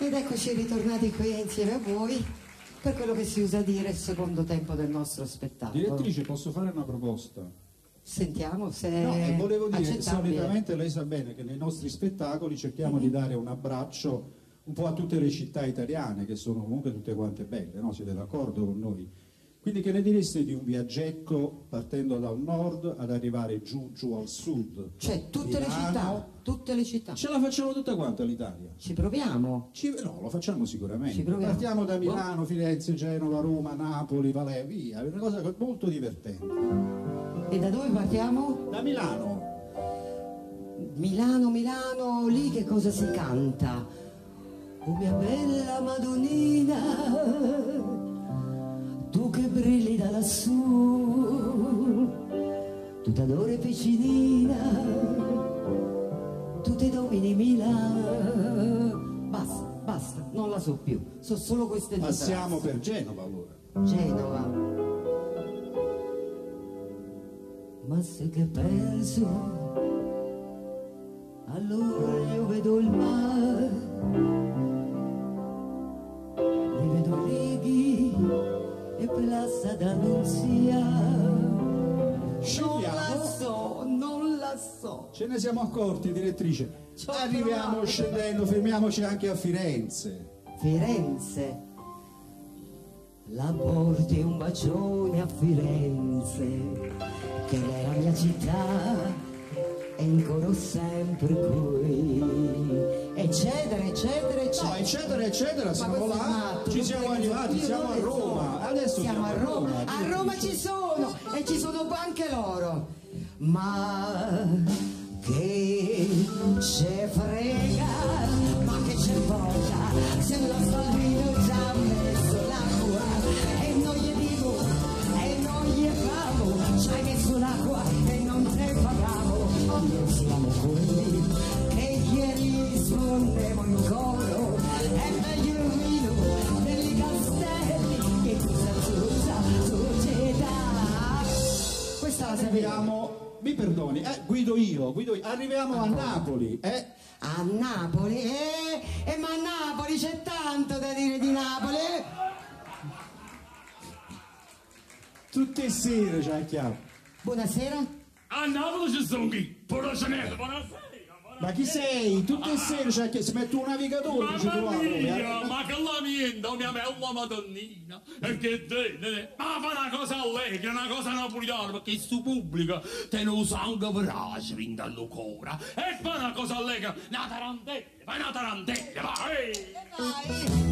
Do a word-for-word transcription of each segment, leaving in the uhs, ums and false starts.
Ed eccoci ritornati qui insieme a voi per quello che si usa dire il secondo tempo del nostro spettacolo. Direttrice, posso fare una proposta? Sentiamo se No, e volevo dire che accettabile. solitamente lei sa bene che nei nostri spettacoli cerchiamo di dare un abbraccio un po' a tutte le città italiane, che sono comunque tutte quante belle, no? Siete d'accordo con noi? Quindi che ne direste di un viaggetto partendo dal nord ad arrivare giù, giù al sud? Cioè tutte Milano. le città, tutte le città. Ce la facciamo tutta quanta l'Italia? Ci proviamo? Ci, no, lo facciamo sicuramente. Ci proviamo. Partiamo da Milano, Firenze, Genova, Roma, Napoli, Valè, via. È una cosa molto divertente. E da dove partiamo? Da Milano. Milano, Milano, lì che cosa si canta? Oh mia bella Madonnina, tu che brilli da lassù, tu t'adori piccinina, tu ti domini Milano. Basta, basta, non la so più, so solo queste due Passiamo frasi. per Genova allora. Genova. Ma se che penso, allora io vedo il mare, li vedo righi e Plazza d'Annunzia. Non la so, non la so. Ce ne siamo accorti, direttrice. Ci ho Arriviamo provato. scendendo, fermiamoci anche a Firenze. Firenze. La porti un bacione a Firenze, che è la mia città, e ancora sempre qui, eccetera, eccetera, eccetera. No, eccetera, eccetera, siamo questo è là, matto, ci non siamo penso- arrivati, io siamo non a ne so. Roma. Adesso siamo a Roma. A direttrice. Roma ci sono, e ci sono anche loro. Ma che ce frega, ma che ce importa, se lo Salvino già ha messo l'acqua, e non gli dico, e non gli famo, ci hai messo l'acqua e non te pagavo. Noi siamo quelli che ieri rispondevamo in coro, è meglio il vino degli castelli che questa zozza società. Questa la sappiamo. Arriviamo, mi perdoni, eh, guido io, guido io. Arriviamo a Napoli, eh? A Napoli, eh? Eh, ma a Napoli c'è tanto da dire di Napoli, eh? Tutte sere c'è il chiaro. Buonasera. A Napoli ci sono chi? Buonasera, buonasera. Ma chi sei? Tutte sere c'è il chiaro. Si mette un navigatore, ci Mamma troviamo. mia, eh. ma che la niente, mia bella Madonnina. E che te, ma fa una cosa allegra, una cosa napolitana, perché sto pubblico te lo sangue verace fin dal cuore. E fa una cosa allegra, una tarantella, fai una tarantella, vai! Vai.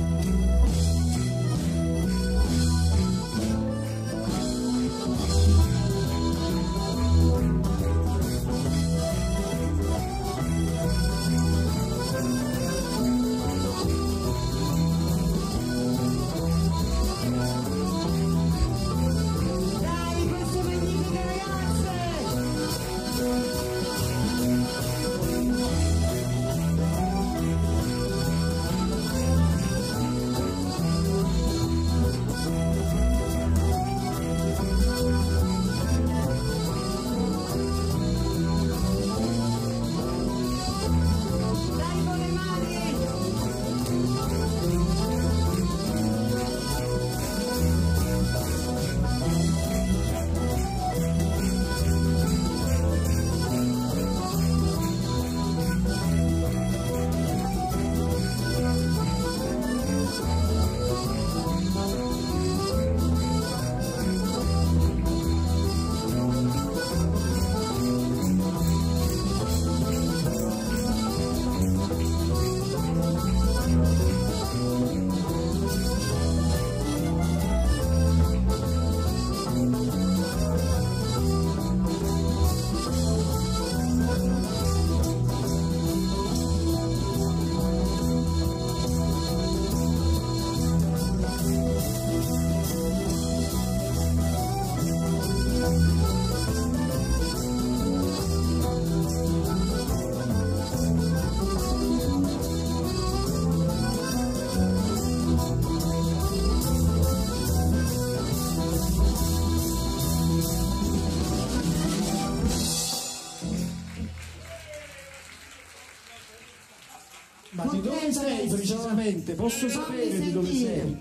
Dai, queste magnifiche ragazze! Ma di dove sei precisamente? Posso sapere di dove sei?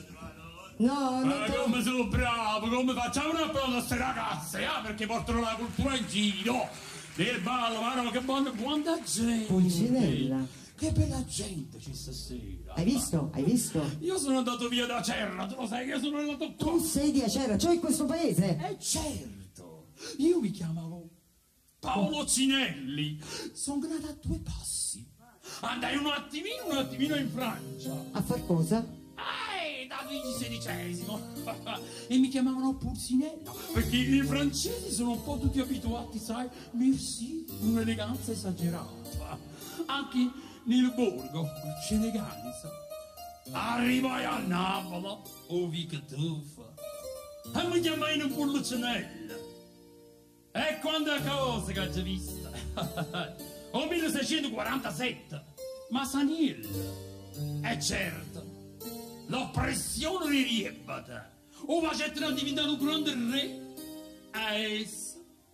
No, non Ah, te lo- come sono bravo, come facciamo un applauso a queste ragazze, eh? Perché portano la cultura in giro. Del ballo, ma no, che buona, buona gente. Pulcinella. Che bella gente c'è stasera. Hai visto? Hai visto? Io sono andato via da Cerra, tu lo sai che io sono andato qua. Tu sei di Acerra, cioè in questo paese? Eh certo, io mi chiamavo Paolo Cinelli, sono nato a due passi. Andai un attimino, un attimino in Francia. A far cosa? Eh, da Luigi sedicesimo. E mi chiamavano Pulcinella, perché i francesi sono un po' tutti abituati, sai, merci, un'eleganza esagerata. Anche nel borgo, c'è eleganza. Arrivai a Napoli, oh che tuffa, e mi chiamai un Pulcinella. E quanta cosa che ho vista. O milleseicentoquarantasette, ma Saniel. E certo, l'oppressione riebata. O facetelo diventare un grande re. Ais,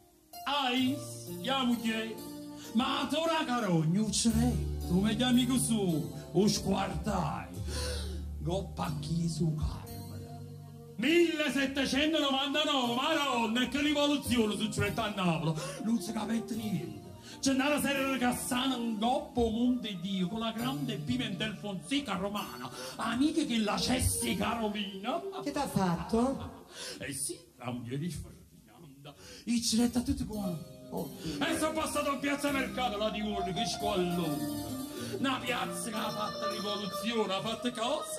ais, chiamo che. Ma tu la carogna, ucciretto, come chiami così, o squartai. Go pacchi su Carmela. millesettecentonovantanove, madonna, e che rivoluzione succedette a Napoli. Non si capette niente. C'è una serie di Cassano, un coppo, Monte Dio, con la grande Pimentel Fonseca romana, amiche che la Cessi Carolina. Che t'ha fatto? Eh sì, la moglie di Ferdinanda, i ciretta tutti quanti. E sono passato a Piazza Mercato, la di Urli, che squallone. Una piazza che ha fatto rivoluzione, ha fatto cosa?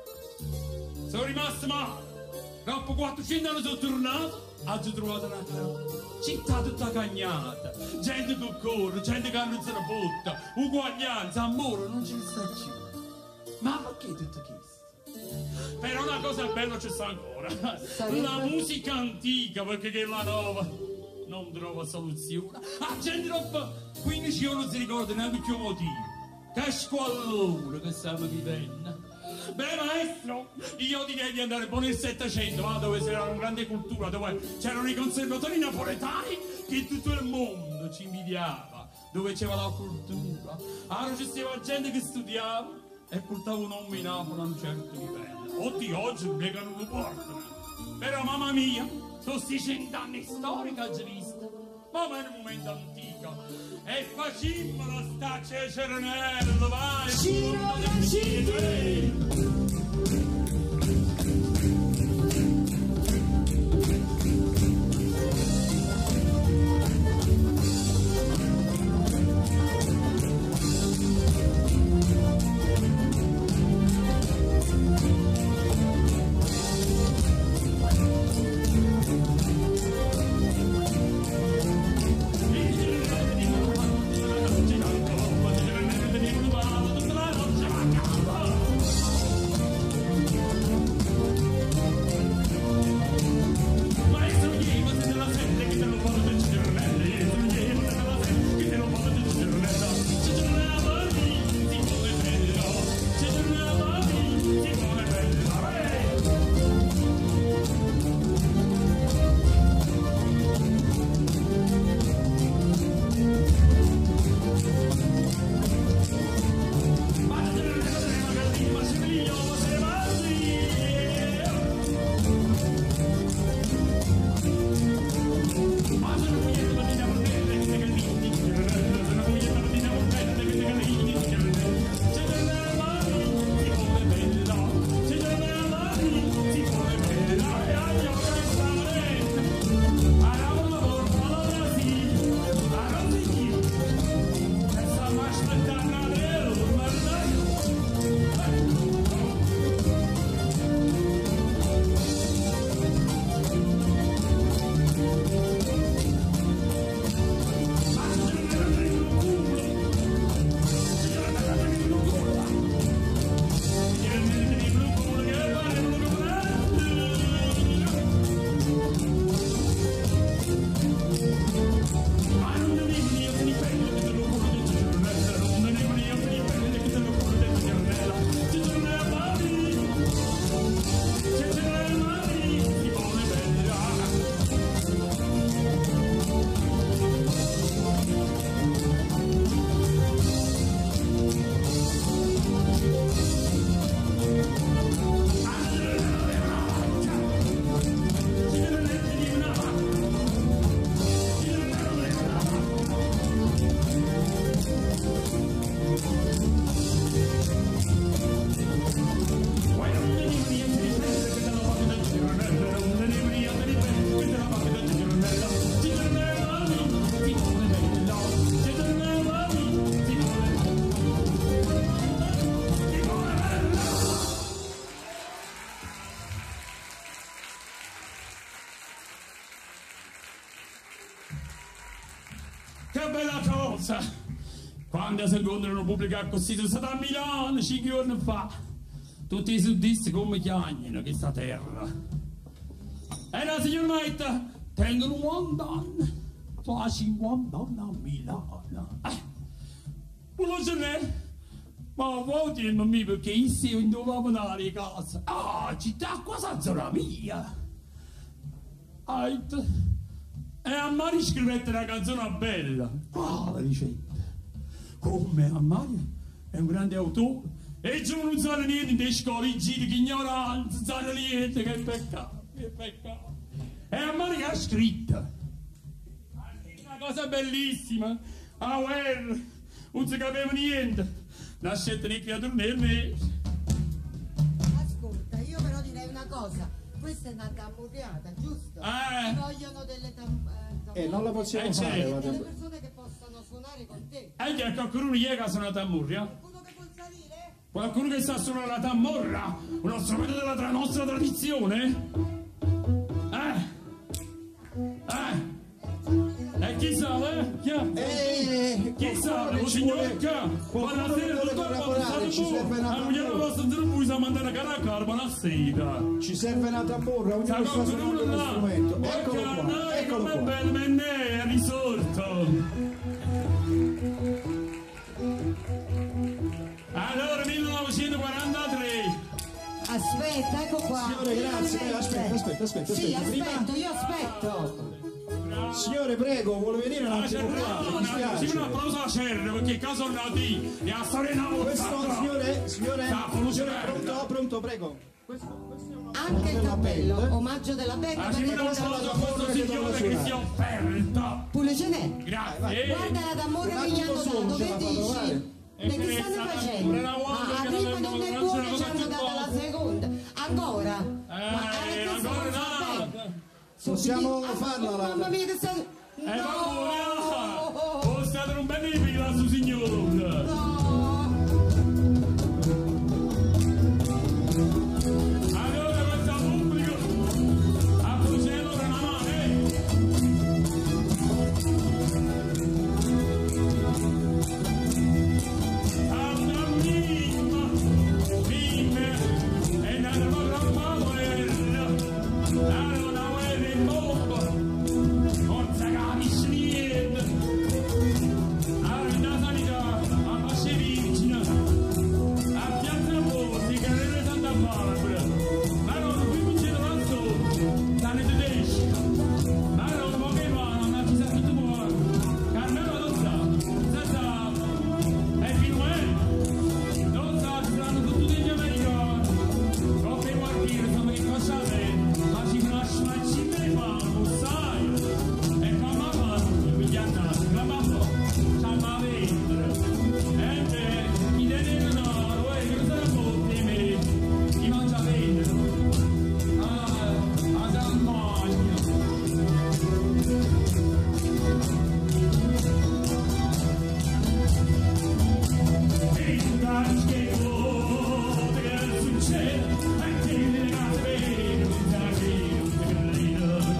Sono rimasto male. Dopo quattrocento anni sono tornato, oggi trovato una carota. Città tutta cagnata, gente che corre, gente che non se ne butta, uguaglianza, amore, non ce ne sta più. Ma perché tutto questo? Però una cosa bella c'è sta ancora, la musica antica, perché che la nuova non trova soluzione. La gente dopo quindici anni non si ricorda neanche più motivo. Che squallone che stiamo vivendo. Beh maestro, io direi di andare poi nel Settecento, va, dove c'era una grande cultura, dove c'erano i conservatori napoletani che tutto il mondo ci invidiava, dove c'era la cultura. Allora c'era gente che studiava e portava un uomo in Napoli a un certo livello. Oddio, oggi non che non lo portano. Però mamma mia, sono sti cent'anni storici che visto. Ma è un momento antico. E facciamola sta Ceserenello, vai! Ciro da Citi! bella cosa! Quando si incontrano pubblicare così, sono stato a Milano cinque giorni fa. Tutti i suddisti come chiagnano questa terra. E la signora Maita, tengono cinquanta anni. Fa cinquanta anni a Milano. Eh, quello ce n'è. Ma vuoi dirmi me perché io non dovevo andare a casa? Ah, città, questa zona mia. Ait. E a Mari scrivette una canzone bella. Quale ricetta? Come a Mari è un grande autore. E giù non sanno niente dei scoli, giri che ignoranza, non sanno niente, che peccato, che peccato. E a Mari che ha scritto. Ha scritto una cosa bellissima. A guerra, non si capiva niente. Nascette le creature nel mese. Ascolta, io però direi una cosa. Questa è una tammurriata, giusto? Eh. Ci vogliono delle tam eh, Eh, non la possiamo Eh, fare. sì. guarda. delle persone che possano suonare con te. E che qualcuno gli è che suona la tammurria? Qualcuno che può salire? Qualcuno che sa suonare la tammorra? Uno strumento della tra nostra tradizione? Eh? Eh? E chi sale? Chi è? Eh, Chi sale? qualcuno Lo ci signor vuole- K. qualcuno Buonasera, vuole dottor, collaborare, ci serve una a Guglielmo tammurra. Costa non puoi sa mandare a caracca, buonasera. Ci serve una tamburra, ognuno sta Sa suonando qualcuno uno là? strumento. Porca Eccolo qua, noi, eccolo come qua. bello, me ne è risorto. Allora, millenovecentoquarantatré. Aspetta, ecco qua. Signore, grazie. Finalmente. Aspetta, aspetta, aspetta, Sì, aspetta. Prima- aspetto, io aspetto. Signore, prego, vuole venire un Ah, attimo qua? Mi Cerrone, sì, un dispiace. applauso a Cerro, perché caso nati e a storia una Questo, signore, signore, Sta signore, funzionando. pronto, pronto, prego. Questo, questo è un Anche il della cappello, band. omaggio della band. Ah, perché sì, un quella- applauso a questo signore che si è offerto. Pure ce n'è. Grazie. Guarda la d'amore Un che gli hanno attimo solo, dato, ce che la fa dici? trovare. E che che stanno sta- facendo? pure la guarda Ah, che prima non- non è non buona, c'è ci cosa hanno più dato la buona. seconda. Ancora? Ma Eh, eh, questo ancora non fa no. bene. Possiamo Ah, farla oh, la... mamma mia che sta... Eh, ma No! pure, oh, state un benefico là su signore. No! Allora, questo pubblico, a Brucello per una mano, eh. Altra mimma, mimma, e nata programma guerra, la una guerra in bomba, non si capisce niente. Allora, la sanità, a Pasce Vicina, a Piazza Borsi, Carrera Santa Barbara, ma non qui non c'è la solo, stanno tedeschi, ma non mo che vanno, ma ci sa tutto buono, Carmelo lo sa, sa sa, e fino a non sa, ci saranno tutti gli americani, o per guardare, insomma che cosa è, ma ci lascia, ma ci ne fanno, sai, e come fanno, quegli annati, la mamma, c'ha ma vendere, e beh, chi tenere no, uè, che cosa fotte me, chi mangia vendere, ah, a San Magno. E tu dai che vuoi, che succede, e ti legate bene, non sai che non ti credo.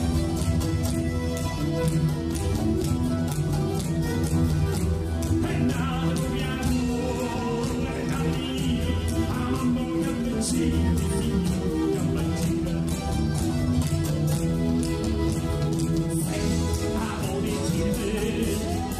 E nato piano, e nati, a mamma cappuccino, di figlio cappuccino. Sei a origine,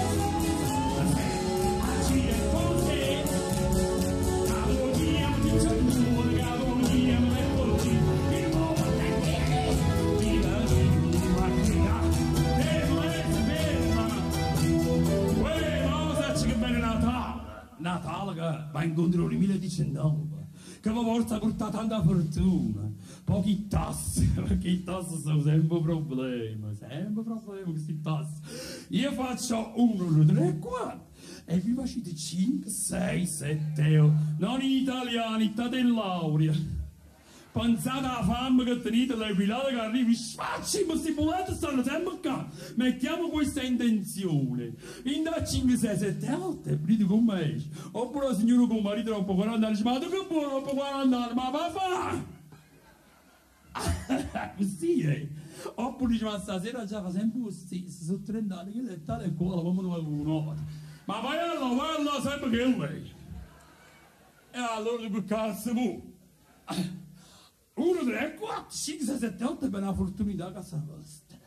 a Cile Ponte, a vogliamo di Ciannuolo, a vogliamo le porti, il nuovo tecniche, viva di macchina, fermo e ferma. Uè, ma sai che bene Natale, Natale che va incontro nel duemiladiciannove, che mi porta a portare tanta fortuna, pochi tasse, perché i tasse sono sempre un problema, sempre un problema questi tasse. Io faccio uno, due, tre, quattro, e vi facete cinque, sei, sette euro, non in italiano, in tate in laurea. Pensate alla fame che tenete, le pilate che arrivi, sfacci, ma questi bulletti stanno sempre qua. Mettiamo questa intenzione. In da cinque, sei, sette volte, vedete come esce. Oppure la signora con marito dopo quaranta anni, ma tu che buono dopo quaranta anni, ma va fa? Così è. Oppure dice, ma stasera già fa sempre lo stesso, sono trenta anni che lei sta nel cuore come un'ora. Ma vai allora, vai allora sempre che è lei. E allora che cazzo mu? uno, tre, quattro, cinque, sei, sette, otto per una fortunità che sta vostra.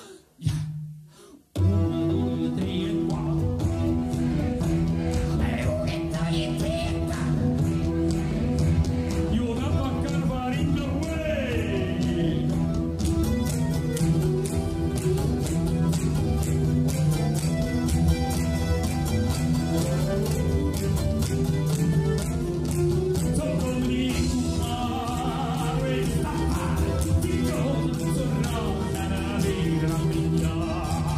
uno, due, tre e quattro. E uno, due, tre e io da baccare fare in the way. Sotto di mare sta mare, ti giorno sorrona la vera mia.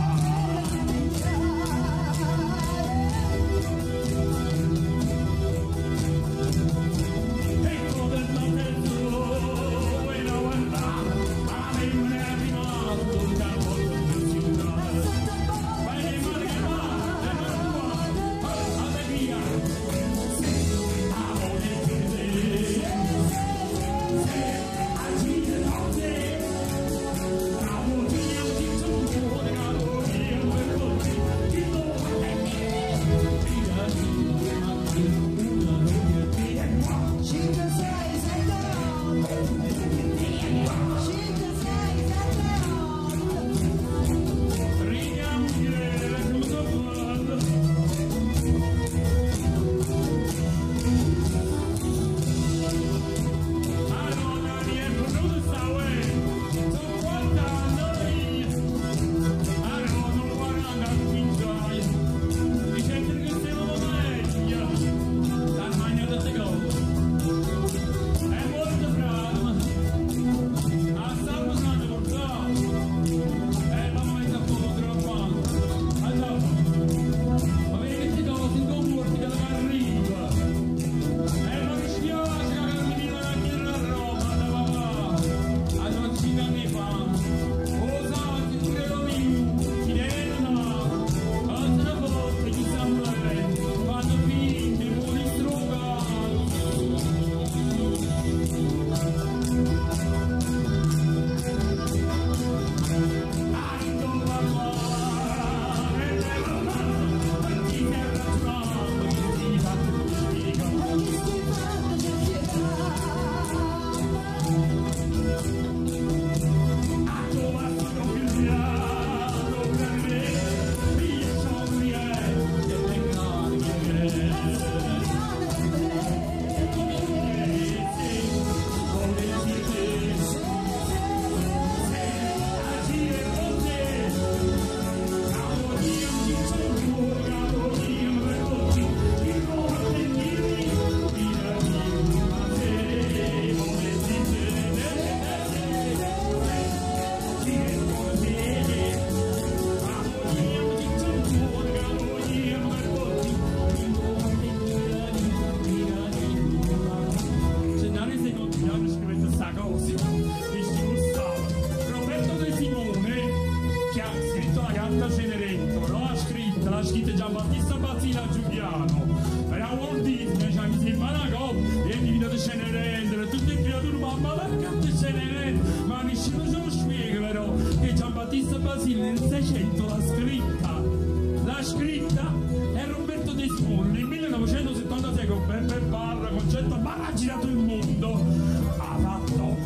Giambattista Basile Giuliano, era Walt Disney, cioè mi sembra una cosa, e mi vedo Cenerentola, tutte le creature, mamma la cazzo Cenerentola, ma nessuno se lo spiega però, che Giambattista Basile nel seicento l'ha scritta, l'ha scritta, è Roberto De Simone, nel millenovecentosettantasei con Beppe Barra, Concetto Barra, ha girato il mondo, ha fatto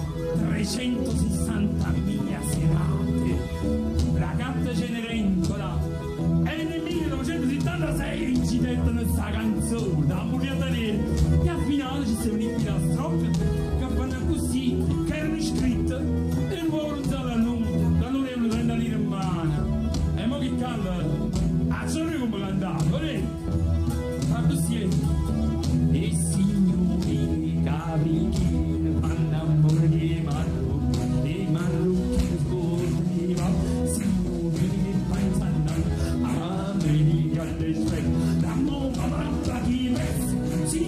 trecentosessantamila serate, la gatta Cenerentola. E nel millenovecentosettantasei incidente questa canzone, la muriata nera, e al finale ci siamo uniti la strofe che fanno così, che erano iscritte e non volevano usare la non erano trenta lire in mano. E mo che canta? Ah, sono io come cantavo, vedi? Ma così è. E signori caprichini fanno amore di marro, e marrucchi scorri, signori che pensano. La mamma parla di me, si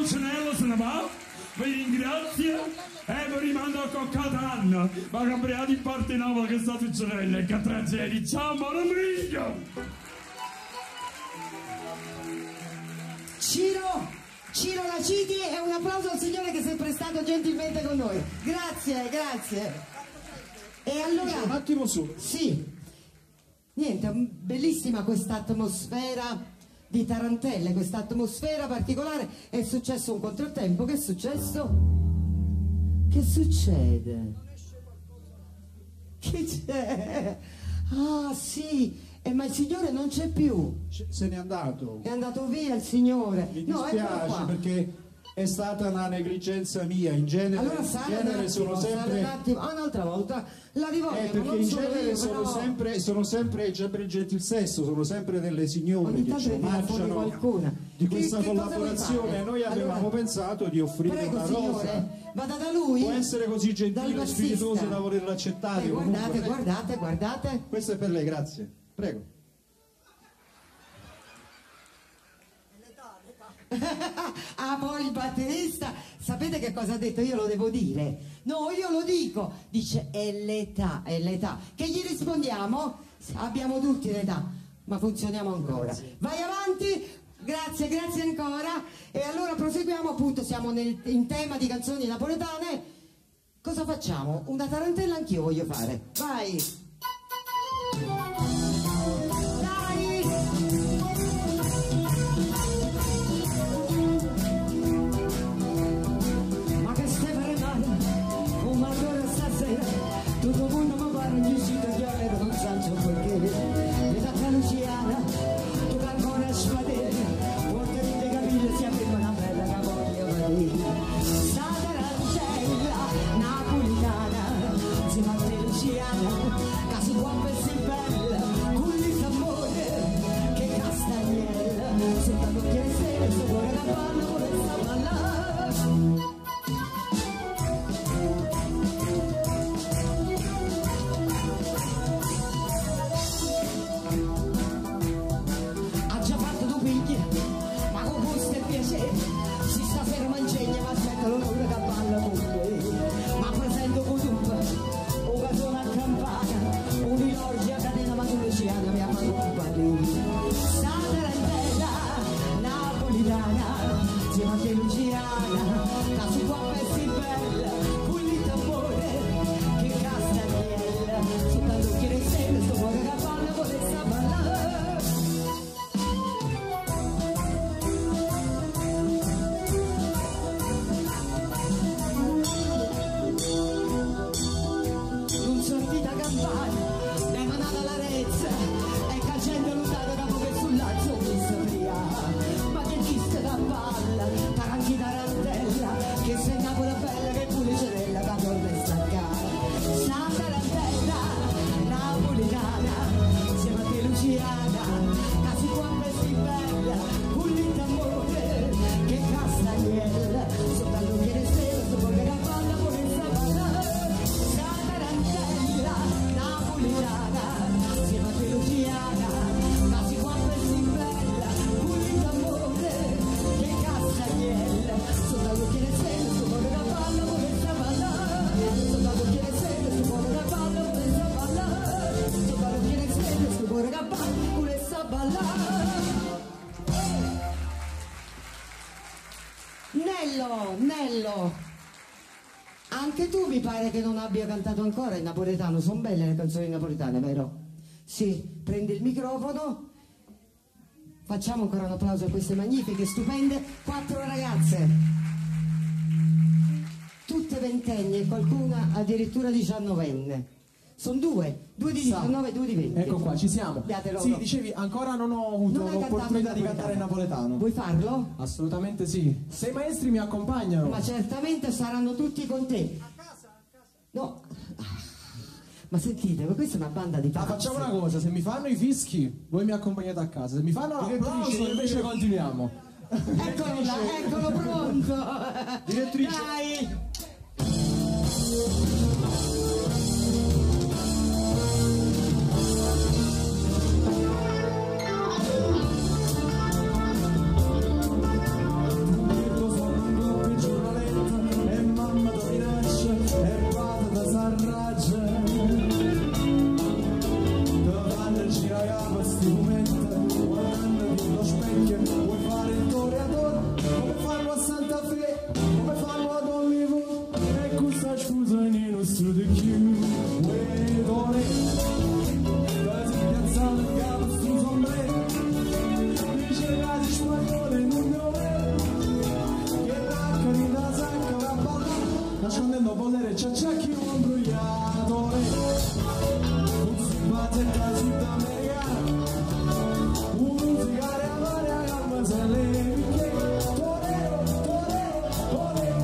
Pulcinella se ne va, vi ringrazio e vi rimando a Coccatanno, ma cambiate in parte nuova che sta succedendo e che tragedia, ciao amore mio! Ciro, Ciro Laciti e un applauso al signore che si è prestato gentilmente con noi. Grazie, grazie. E allora... Un attimo solo. Sì, niente, bellissima questa atmosfera di tarantelle, questa atmosfera particolare. È successo un controtempo, che è successo? Che succede? Che c'è? Ah sì, eh, ma il signore non c'è più, Se n'è andato. è andato via il signore. Mi No, eccolo dispiace qua. perché è stata una negligenza mia. In genere, Allora in sale un genere attimo, sono sale un sempre... attimo. Ah, un'altra volta la rivolgono, Eh, perché non in solo genere io, sono, però... sempre, sono sempre sempre il gentilsesso, sono sempre delle signore Ogni che tanto ci ne tira fuori omaggiano qualcuna. di Che- questa che cosa vuoi collaborazione. fare? Noi avevamo Allora, pensato di offrire Prego una rosa. signore, vada da lui. Può essere così dal gentile e bassista. spiritoso da volerla accettare. Eh, guardate, comunque. guardate, guardate. Questo è per lei, grazie. Prego. Ah, poi il batterista, sapete che cosa ha detto? Io lo devo dire. No, io lo dico. Dice, è l'età, è l'età. Che gli rispondiamo? Abbiamo tutti l'età, ma funzioniamo ancora. Vai avanti, grazie, grazie ancora. E allora proseguiamo, appunto, siamo nel- in tema di canzoni napoletane. Cosa facciamo? Una tarantella anch'io voglio fare. Vai! Dai! Ma che stai fermando? Come ancora stasera? Tutto il mondo mi parla di uscita di ora, non so perché. Vedo che Luciana, tu che ancora spadere, vuoi di capire sia prima una bella che voglio vedere. Sta tarantella napolitana, si batte Luciana, che si può vestire bella, con il tambore, che castagnella, soltanto che se sto cuore da ballo, vuole sta ballare. Ha già fatto due pigli, ma con gusto e piacere, si stasera mangegna, ma aspetta l'onore da balla con me. Ma presento con tutto, un casone a campana, un'ilorgia catena, ma tu Luciana mi ha fatto compagnia. Sta tarantella napolitana, si batte Luciana, che si può vestire bella, con il tambore, che castagnella, soltanto che ne sente, sto cuore da balla, vuole sta ballare. Non sortita campana, ne manata la rezza, e che gente lontana dopo che sul lazzo mi sapria. Ma che chiste da palla, taranchi tarantella, che sei Napoli bella, che pure sorella, che torna a staccare. Sta tarantella napolitana, siamo a te Luciana, che si può vestire bella, con il tambore, che castagnella, soltanto che ne sera, sto cuore che balla, vuole sta ballare. Sta tarantella napolitana, siamo a te Luciana, che si può vestire bella, con il tambore, che castagnella, soltanto che ne sera, sto cuore che balla, vuole sta ballare. Soltanto che ne sera, sto cuore che balla, vuole sta ballare. Soltanto che ne sera, sto cuore che balla, vuole sta ballare. Nello, Nello, anche tu mi pare che non abbia cantato ancora il napoletano, sono belle le canzoni napoletane, vero? Sì, prendi il microfono, facciamo ancora un applauso a queste magnifiche, stupende, quattro ragazze, tutte ventenni e qualcuna addirittura diciannovenne. Sono due, due di diciannove e due di venti. Ecco qua, ci siamo. Date loro. Sì, dicevi, ancora non ho avuto Non hai cantato l'opportunità il di cantare in napoletano. Vuoi farlo? Assolutamente sì. Se i maestri mi accompagnano. Ma certamente saranno tutti con te. A casa, a casa. No. Ma sentite, ma questa è una banda di Ah, pazzi. facciamo una cosa, se mi fanno i fischi, voi mi accompagnate a casa. Se mi fanno l'applauso, invece continuiamo. Eccolo là, eccolo pronto. Direttrice. Dai. Tutto nascondendo bollere ciacciacchi un imbrugliatore, un simpatica sudamericana, un sigare a mare a gamma se le picche, torero, torero, torero.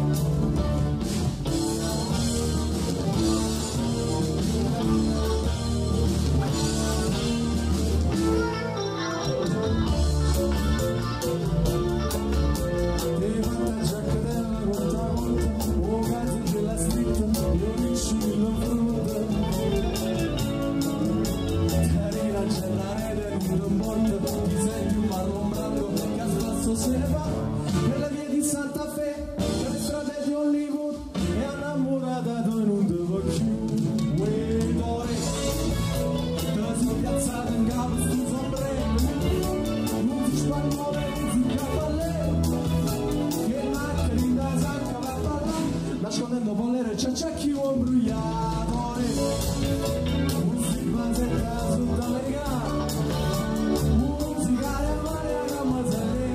Se ne va per la via di Santa Fe, per le strade di Hollywood, e innamorata in un devo più vedere, così piazzata in capo stu sombrero, non ti spagnolo e ti cavallero, che macchina da sacca va a ballare, nascondendo bollere ciacciacchi un imbrugliatore, un simpatica sudamericana, un sigare a mare a gamma se le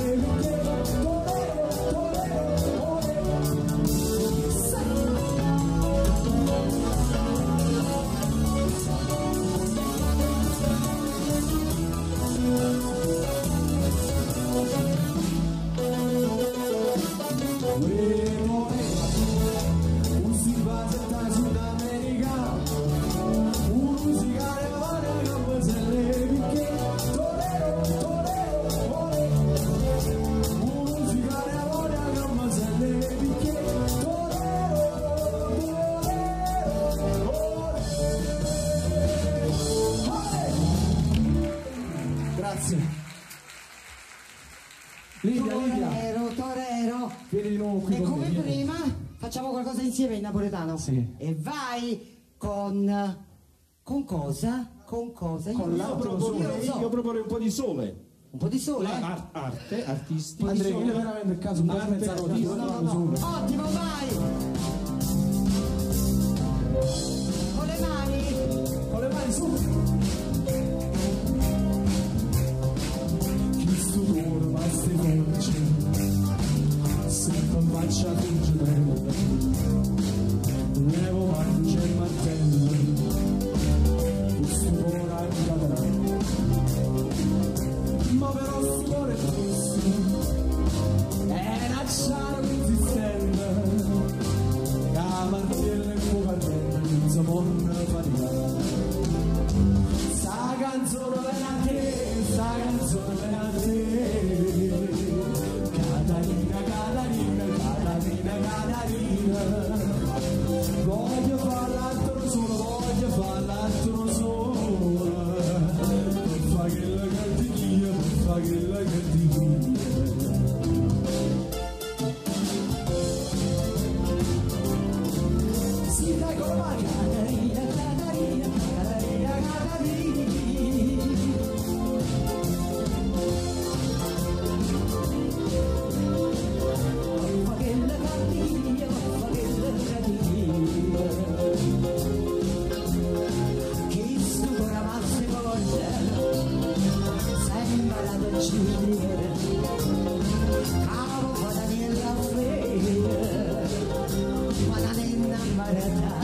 Livia, Livia. Torero, torero. Vieni di nuovo qui e con come me, prima facciamo qualcosa insieme in napoletano? Sì. E vai con... con cosa? Con cosa? Con io l'altro proporrei- sole. io so. Io proporrei un po' di sole. Un po' di sole? Ar- arte, artisti. Andrea, che è veramente il caso, un po' Arte, pensato artisti. No, no, no. Ottimo, vai! Con le mani! con le mani su. Chi stupore ma ste voce, sempre in faccia finge levo mangia e martello, stupore in cadrà, ma però stupore questo è una ciara insistente, la martiella e fuoco ardente non si può fare. Sta canzone per a te, sta canzone per a te, Catarina, Catarina, Catarina, Catarina, voglio fare l'altro solo, voglio fare l'altro solo, per fare che la cantichia, per fare che la cantichia. Sì, dai, con la mano. Catarina, Catarina, Catarina, Catarina. Papà che la cantichia, papà che la cantichia. Chi stupora ma si volge, sembra la dolcina, cavo fa Daniela Freire, ma non è innamorata,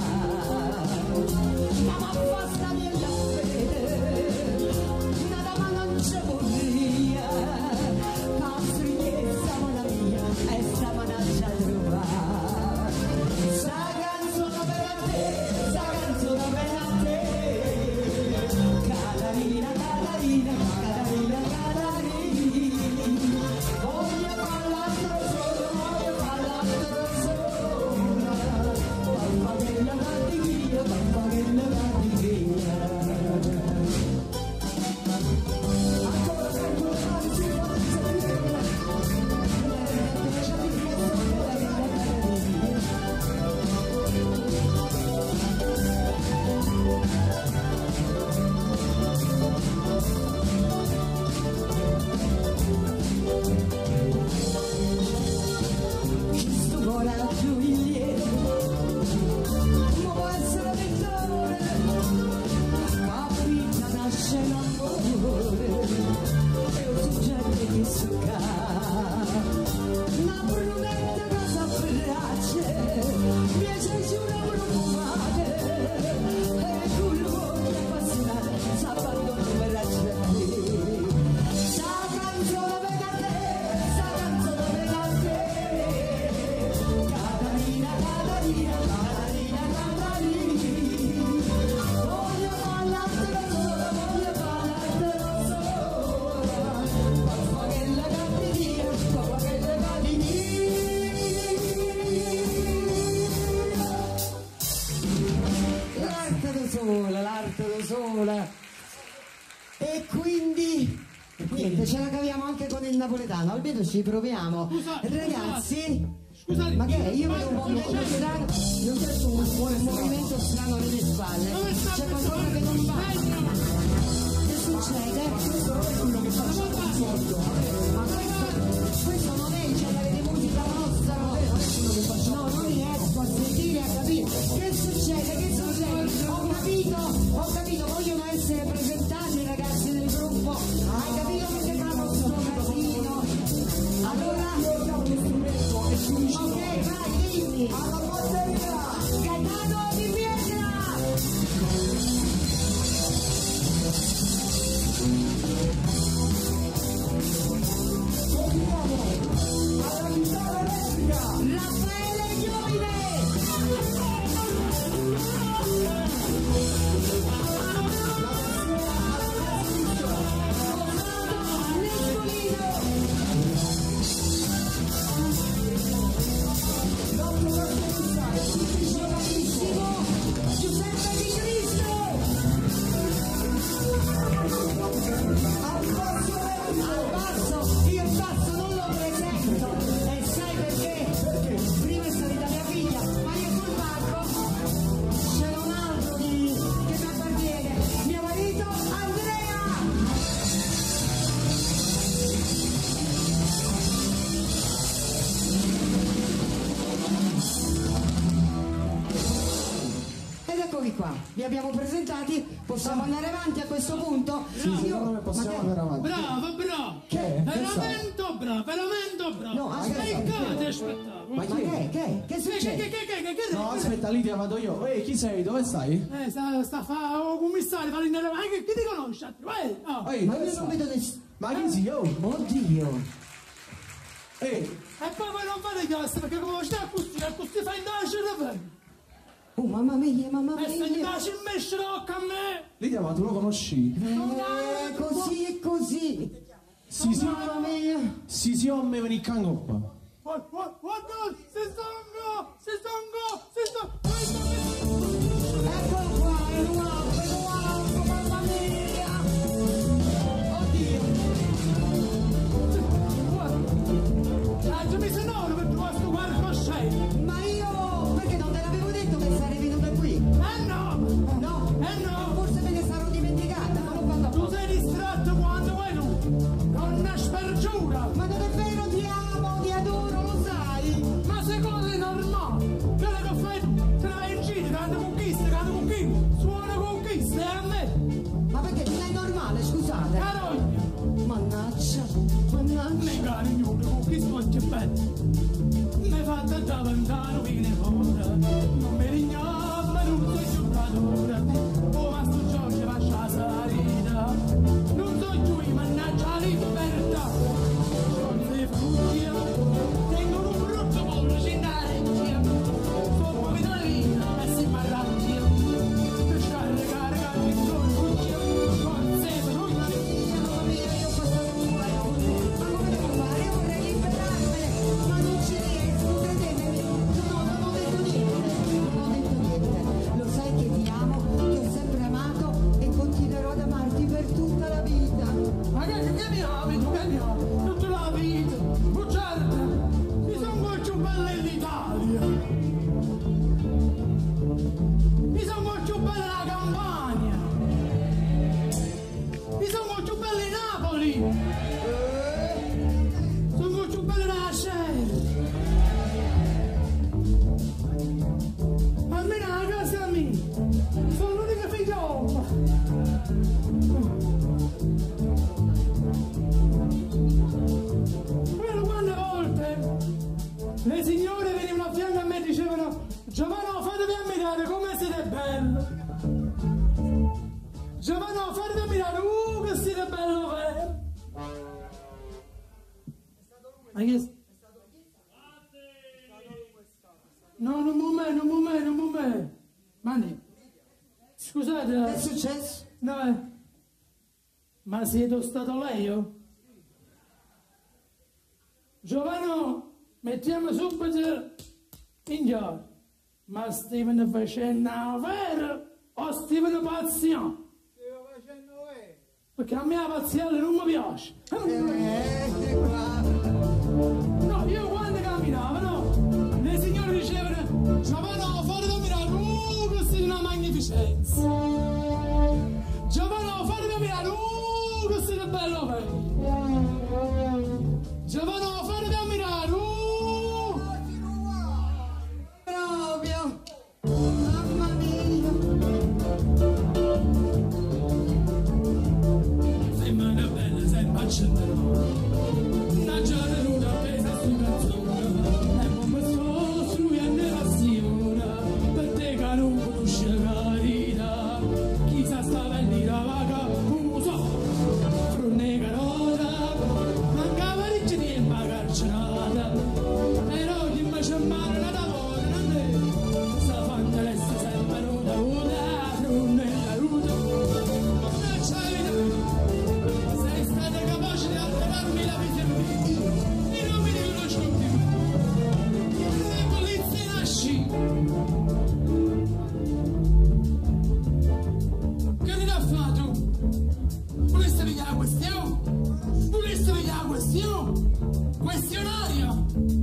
ma basta Daniela Freire, una dama non c'è vorria, castrigliezza la mia, e sta manaccia trovare, sta canzone per a te, sta canzone per a te, Catarina, Catarina, Catarina, Catarina, voglio fare l'altro solo, voglio fare l'altro solo, papà che la cantichia, papà che la cantichia. Ancora sei con le mani, si fa di sentire, chi stupora più il lieto, può essere vittore, capita nasce l'amore, e un soggetto che succa, una brunetta che s'abbraccia, ce la caviamo anche con il napoletano, almeno ci proviamo. Scusate, Ragazzi, Scusate, ma che è? Io vedo un movimento strano, non c'è un, un movimento strano alle mie spalle. Dove sta C'è questo qualcosa che non va. Venga! Che succede? Ma questo, questo non è il genere di musica nostra. No, non riesco a sentire, a capire. Che succede? Che succede? Ho capito, ho capito, vogliono essere presentati i ragazzi del gruppo. Hai capito perché fanno sto casino? Allora, ok, vai, dimmi. Alla batteria! Gaetano di Pietra! Continuiamo alla chitarra elettrica Raffaele Giovine. Giuseppe Di Cristo. Al basso, io il basso non lo presento, e sai perché? Prima è salita mia figlia, ma io sul palco c'è un altro di, che mi appartiene, mio marito Andrea. Ed eccovi qua, vi abbiamo presentati, possiamo andare avanti a questo punto? Sì, secondo me possiamo Ma che- andare avanti. Bravo, bravo! Che? Veramente bravo, veramente bravo! No, aspetta. Spiegate spettacolo! Ma chi che, è? che, che Che, che, succede? che, che, che, che, No, aspetta, Lidia, vado io. Ehi, chi sei? Dove stai? Eh, sta, sta a fare un commissario, fa l'innere, ma che, chi ti conosce? Eh, oh. Ehi, Ma dove io non stai? vedo nessuno. Ma chi sei? Oh, Oddio. ehi, E poi voi non fate chiasso, perché come stai così, così fai indagine, Oh, mamma mia, mamma e se mia. indagine mesce l'occhio a me! Lidia, ma tu lo conosci? Eh, così e così. Sì, sì, Mamma mia. sì, sì, o me veni in coppa. What, what, what, no, si songo, si songo, si songo, Eccolo qua, è nuovo, è nuovo, mamma mia. Oddio. ah, mi sonoro per trovare sto quarto scemo! Ma io, perché non te l'avevo detto che sarei venuta qui? Eh no! No. Eh no! Forse me ne sarò dimenticata, ma non vado Tu a sei distratto quando vuoi tu! Non è spergiura! Ma non è vero, ti amo, ti adoro, lo sai. Ma secondo te è normale? Quello che fai tu, te ne vai in giro, canta conquista, canta conquista, suona conquista, e a me? Ma perché non è normale, scusate? Carogna! Mannaggia, mannaggia. Mi cari ignudo, conquista oggi è bello! Mi fa tanta lontano, viene ora, non mi rignava, non sei giocatore, oh ma sto Giorgio faccia la salita, non so giù, mannaggia la libertà, non si frutti, tengo un brutto pollo, ci andare, sono come Italina, e si marracchia, per scaricare cari fucci, con se frutti, Mamma mia, io questo non voglio. Ma come devo fare? Io vorrei liberarmene, ma non ci riesco, credetemi. No, non ho detto niente, non ho detto niente. Lo sai che ti amo, ti ho sempre amato e continuerò ad amarti per tutta la vita. ma che, che mi ami, tu che mi ami, tutta la vita, bugiarda, mi sono più bella dell'Italia, mi sono più bella la Campania, mi sono più bella di Napoli, sono più bella della Cera, almeno la casa mia, sono l'unica figliola. Quello quante volte le signore venivano a fianco a me e dicevano Giovanni, fatevi ammirare come siete bello. Giovanni, fatevi ammirare, uh che siete bello vero. Ma che... No, non mi me, non mi me, non mi me. Mani, scusate, Che è successo? no, eh. Ma siete stato lei io? Giovanni, mettiamo subito in gioco. Ma Steven facendo vera o Steven pazione? Stiamo facendo vero. Perché a me la pazziella non mi piace. Eh, qua. No, io quando camminavo, no? Le signore dicevano, Giovanni, fuori da mirare, uh, questa è una magnificenza. Giovanni, fuori da mirare, uh, questo è bello bello. Giovanni, fuori da mirare, uh. Proprio. Mamma mia. Sembra una bella, sembra accendere. Una giornata appesa su canzone. E come sto su e ne passione. Per te che non conosce la vita. Chissà sta vendita vaga, non so. Frunne carota. Mancava ricci di imbagarcinata. Però chi mi c'è mano la lavora non è. Sta fantalessa sempre nuda, nuda. Frunne la ruta. Non c'è vita. Sei stata capace di alterarmi la vita e non mi riconosco più. Le polizie nasci. Che ne ha fatto? Voleste vedere la questione? Voleste vedere la questione? Questionaria?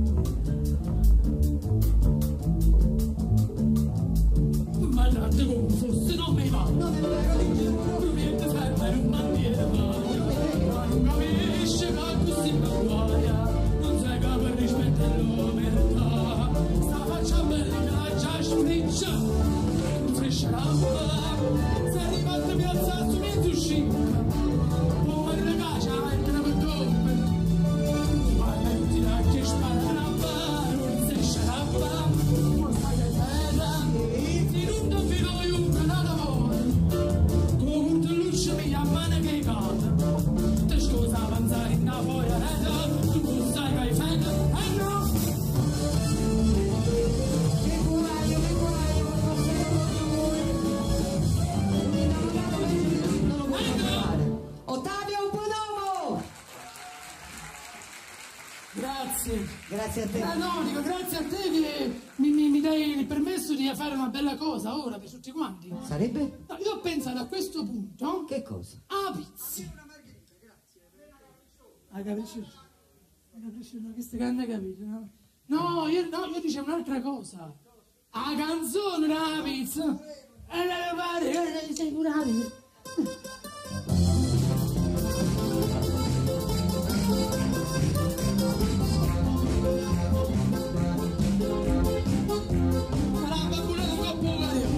Ma tanto come fosse non mi va. Non è vero, ti giuro. Proviente ferma in un bandiere ma non capisce che così mi guaia, non sai che per rispetto l'umanità, sta faccia bella che la già spriccia, non fresca l'acqua, se arrivate a piazza su mezzo uscita, poi la casa entra per doppe, ma non ti dà che spara la barra, non fresca l'acqua, non sai che terra, si non ti filo io un canale lavoro, con un luce mi chiamano che cade. Te scusa avanzare in una foglia retta, tu sai che hai fatto, eh no? Che guaio, che guaio, non lo puoi fare. Ottavio, un buon uomo! Grazie. Grazie a te. Ah, no, dico grazie a te che mi, mi, mi dai il permesso di fare una bella cosa ora per tutti quanti. Sarebbe? No, io ho pensato a questo punto Che cosa? a pizza. Ah, capisci? Capisci? No, questo che hanno capito, no? No, io, no, io dicevo un'altra cosa. A canzone della pizza. E la pare, sei curati. Sarà pure un po'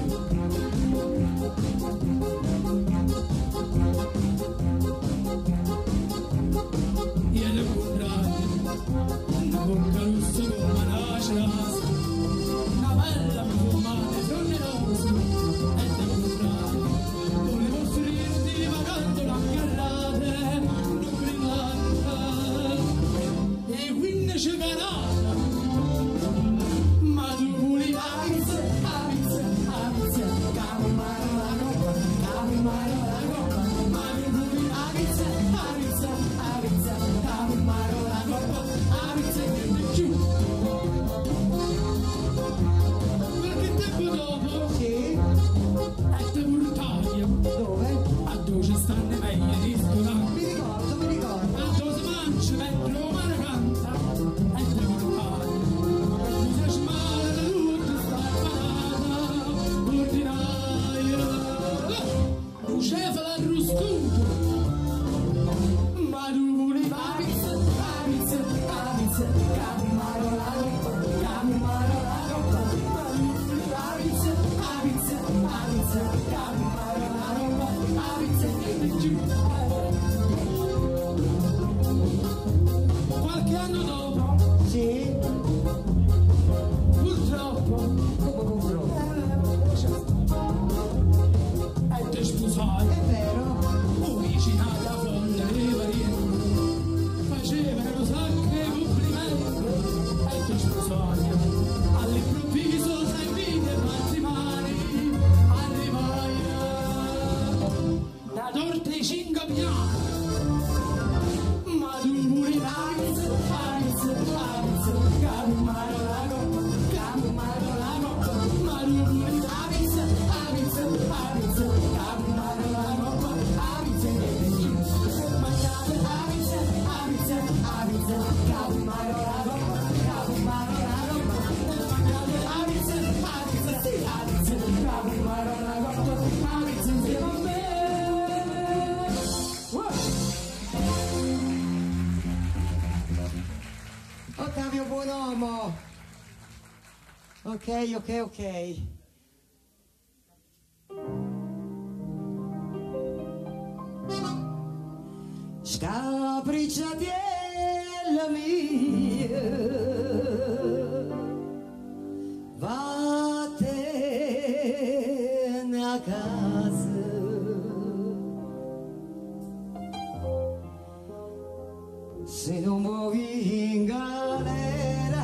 Ieri comprato una bocca rossa come una cerasa, una bella profumata e frondosa, e te comprato, volevo offrirti fermo. Ok, ok, ok. Scapricciatiella mia, vattene a casa. Se non muovi in galera,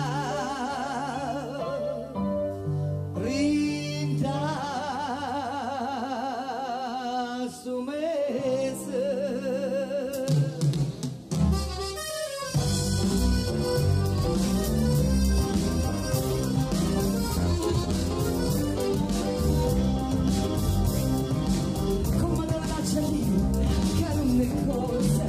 rinda sto mese. Come la lascia lì, che non è cosa.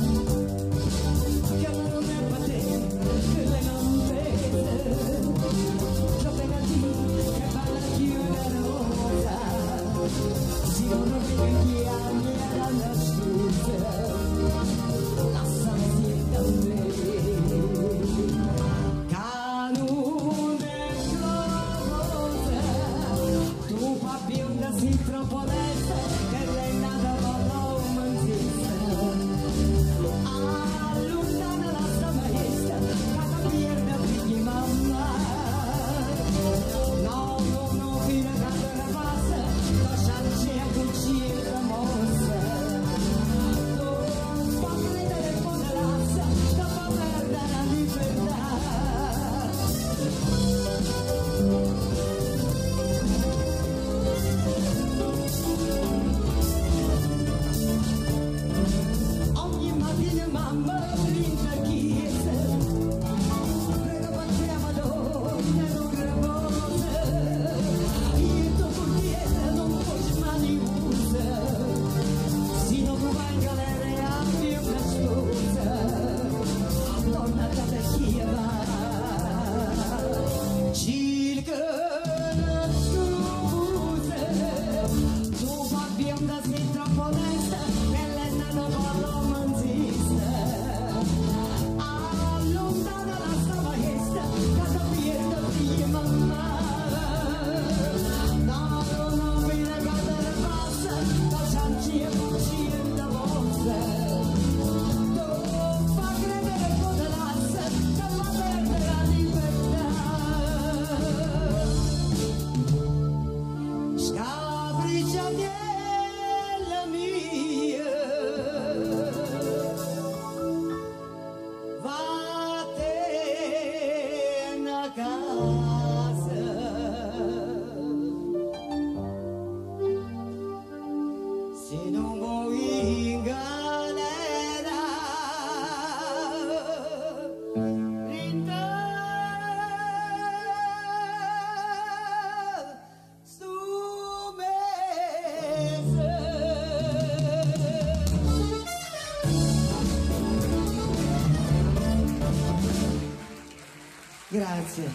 Grazie.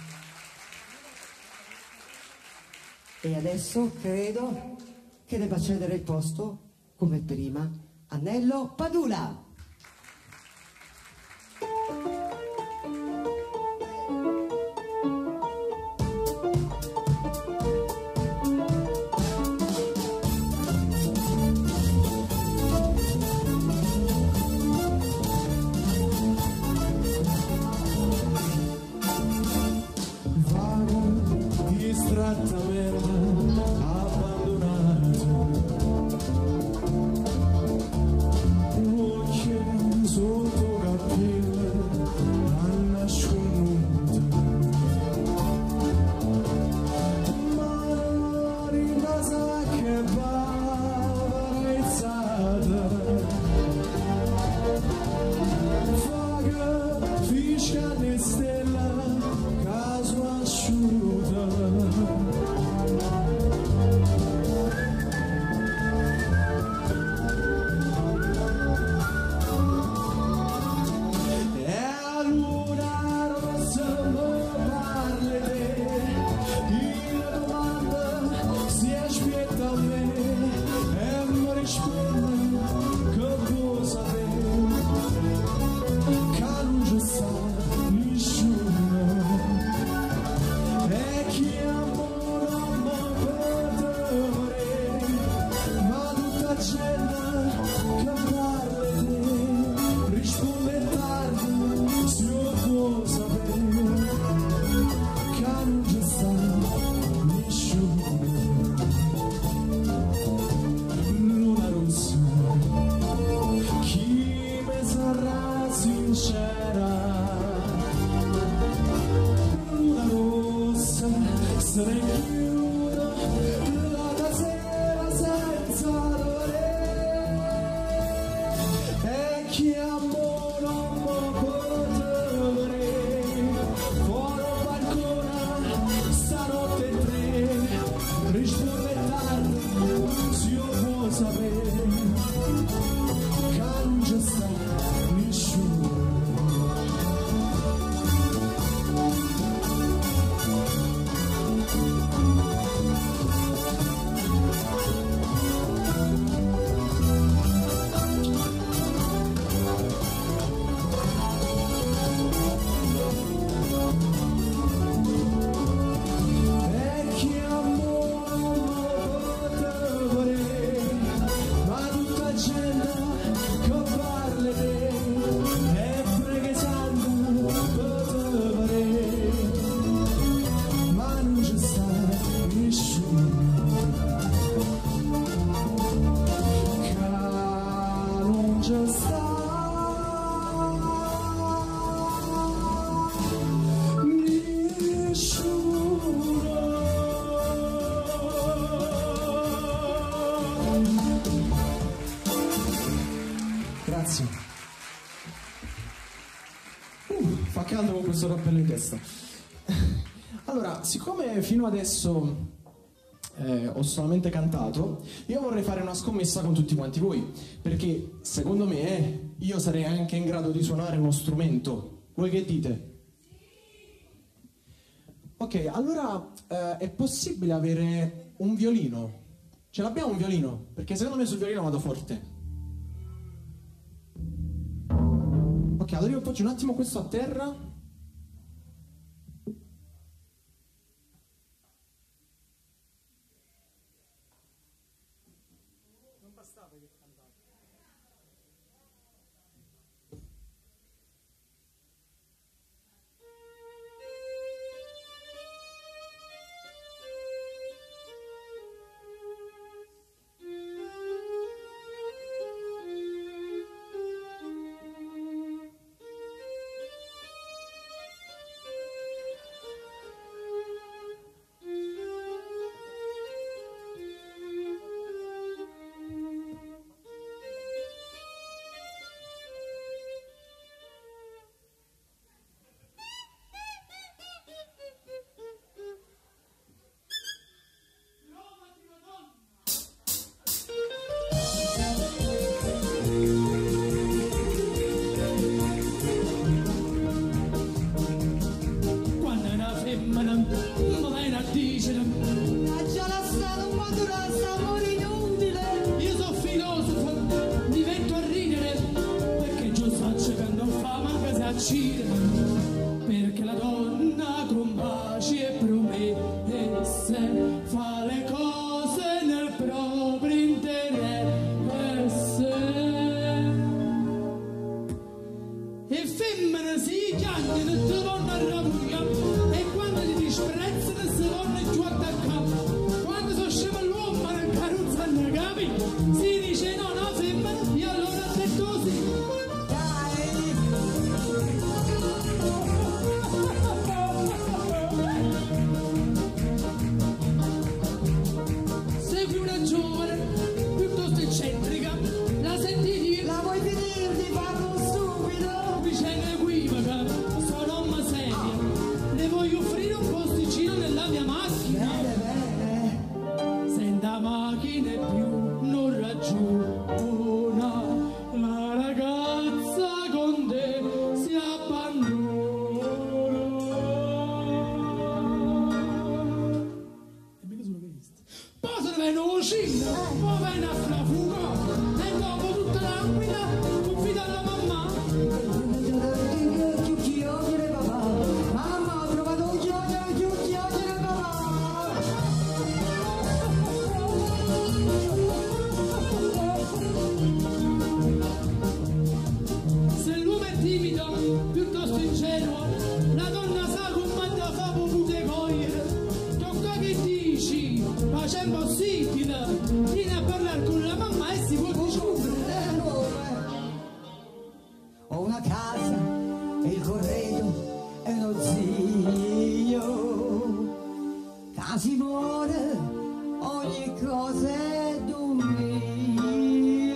E adesso credo che debba cedere il posto, come prima, a Nello Padula. Stella, caso asciutta se ne chiudo la casera senza dolore e chi amo non può potere fuori al balcone stanotte in tre risponde tardi se io può sapere che non c'è sta nessuno. Grazie. Uh, fa caldo con questo cappello in testa. Allora, siccome fino adesso eh, ho solamente cantato, io vorrei fare una scommessa con tutti quanti voi, perché secondo me eh, io sarei anche in grado di suonare uno strumento. Voi che dite? Ok, allora eh, è possibile avere un violino? Ce l'abbiamo un violino? Perché secondo me sul violino vado forte. Ok, allora io appoggio un attimo questo a terra. Non bastava che cantavo. Perché la donna con baci e promesse fa le cose nel proprio interesse. E femmine si chiamano e si vanno a rabuia, e quando li disprezzano si vanno giù a attaccare. Quando sono scemo l'uomo nel carrozza ne capi, si dice no, no femmina, e allora è così. Segui una giovane piuttosto eccentrica, la senti dire, La vuoi finire di farlo stupido? vicenda equivoca, sono una sedia, le voglio offrire un posticino nella mia macchina. Bene, bene. Senta macchine più non ragiona, la ragazza con te si abbandona. E mica solo questo. Poi se ne viene uscita, poi viene a frafugare, e dopo tutta tranquilla confida alla mamma. Chiocchiere papà. Mamma, ho trovato un chiocchiere, chiocchiere papà. Se l'uomo è timido, piuttosto ingenuo, la donna sa come da fa potute cogliere. Tocca che dici, ma c'è impossibile, vieni a parlare con la mamma e si può discutere. Ho una casa e il corredo è uno zio. a Simone ogni cosa è d'un mio.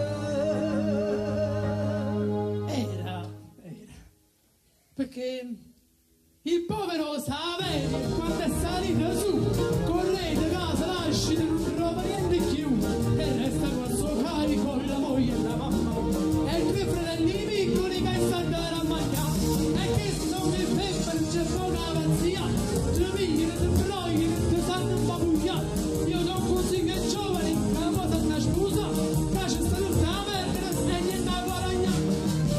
Era, era. Perché il povero Saverio, quando è salito su, correte casa, lasciate, non trova niente più, e resta col suo carico, la moglie e la mamma, e tre fratelli piccoli che stanno andare a mangiare, e che sono i pepperi, c'è poca avanzia, tre migli, tre brogli, tre sanno un po' bugliare. Io sono così che giovani, che la cosa sta scusa, che c'è sta tutta la merda e niente da guadagnare.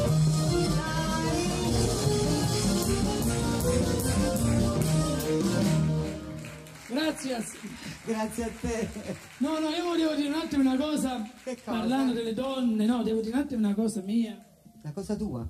Grazie. Grazie a te. No, no, io volevo dire un attimo una cosa, Che cosa? parlando delle donne, no, devo dire un attimo una cosa mia. La cosa tua?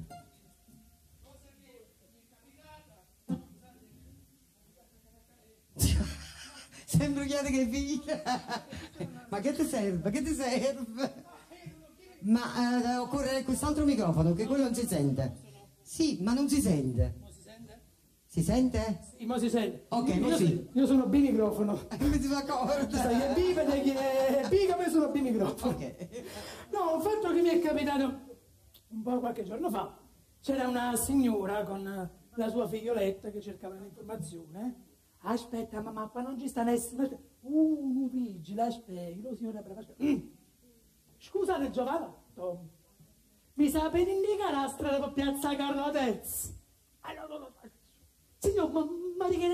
Sei imbrugliata che figlia. Ma che ti serve? Che ti serve? Ma eh, occorre quest'altro microfono, che quello non si sente. Sì, ma non si sente. Si sente? Sì, mo si sente. Ok, io, così. Io sono bimicrofono. Come si fa accorda? Sai che bipede, che è biga, ma io sono bimicrofono. Ok. No, un fatto che mi è capitato un po' qualche giorno fa. C'era una signora con la sua figlioletta che cercava l'informazione. Aspetta, mamma, qua non ci sta nessuno. Uh, vigile, aspetta, la signora brava. Mm. Scusate, giovanotto, mi sa per indicare la strada per Piazza Carlo terzo? Allora, signor, ma ma di che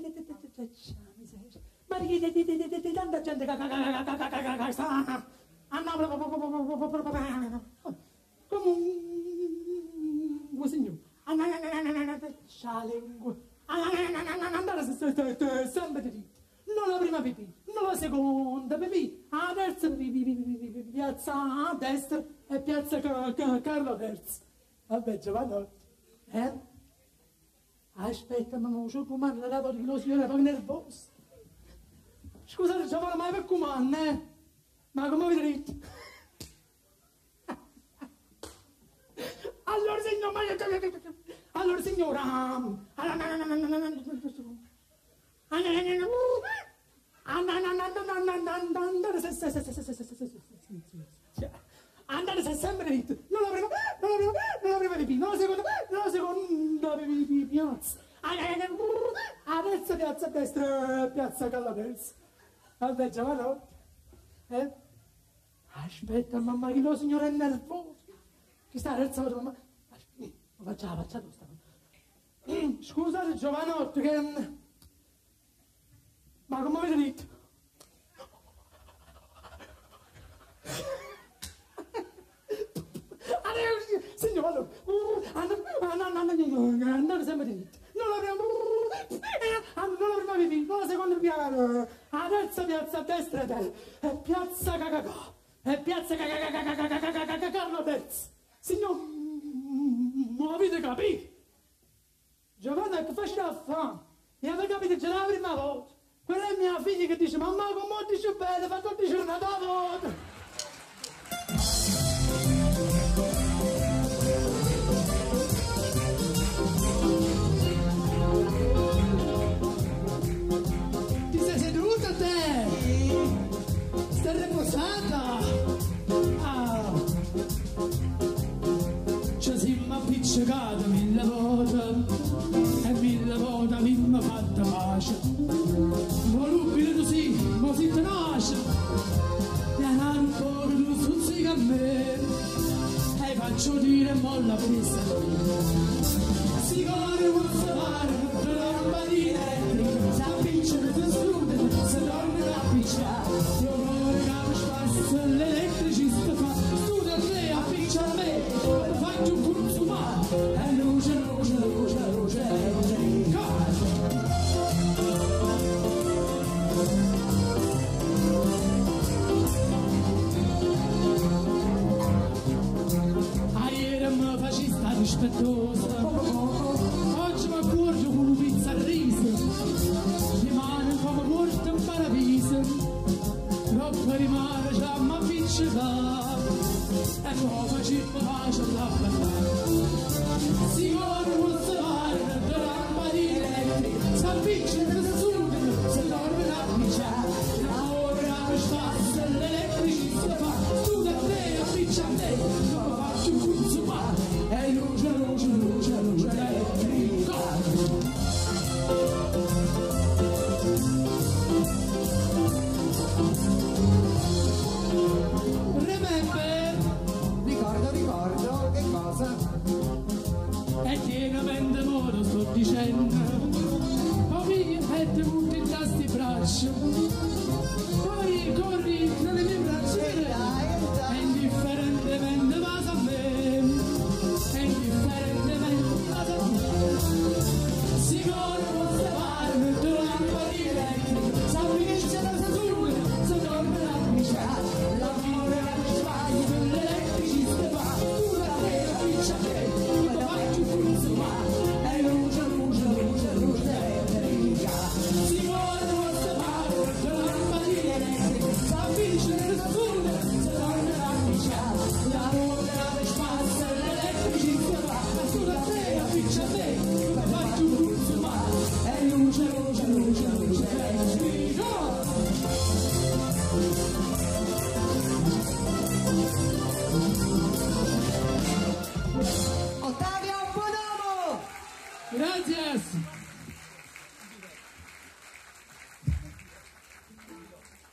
ma di che tanta gente che sta comunque signor andare sempre di non la prima pipì, non la seconda pipì, la terza pipì, piazza a destra e piazza Carlo terzo. Vabbè, Giovanotto, eh? Aspetta, ma non c'ho come andare perché lo signore è proprio nervoso. Scusate, Giovanni, ma per come, eh? Ma come avete detto? Allora, signor, ma... Allora, signora... Andare se sempre detto, non la prima, non la prima, non la prima pipì, non la seconda, non la seconda pipì, piazza. A terza piazza a destra, piazza Callaterza. Vabbè, Giovanni, eh? Aspetta, mamma, che lo signore è nervoso. Che sta a terza volta, mamma. Faccia, faccia tu, sta. Scusate, Giovanotto, che... Ma come avete detto? Signor, allora, andate sempre dritto. Non la prima, non la prima pipì, non la seconda piano, la terza piazza a destra è piazza Cacacà, è piazza Cacacà, Carlo terzo. Signor, non avete capito? Giovanna, che faccio a fare? E avete capito già la prima volta? Quella è mia figlia che dice, mamma, come dice bene, fa tutti i giorni da volta. Stai riposata? Ah. Ci siamo appiccicati mille volte e mille volte mi ha fatto pace. Volubile tu sì, ma si tenace e ancora tu stuzzica a me e faccio dire molla presa. Si corre vuol salvare per la lampadina elettrica, si appicciano si studiano, si tornano a picciare. Io vorrei che mi spazio l'elettricista fa, studia a te, appiccia a me, faccio un consumare e luce, luce, luce, luce, luce, a ieri mi faci sta rispettosa, oggi mi accorgo con un pizza a riso, rimane come morto in paradiso, troppo rimane già mi appiccica, e come ci faccio la si corre non si va, per la lampadina elettrica, si appiccica, si suda,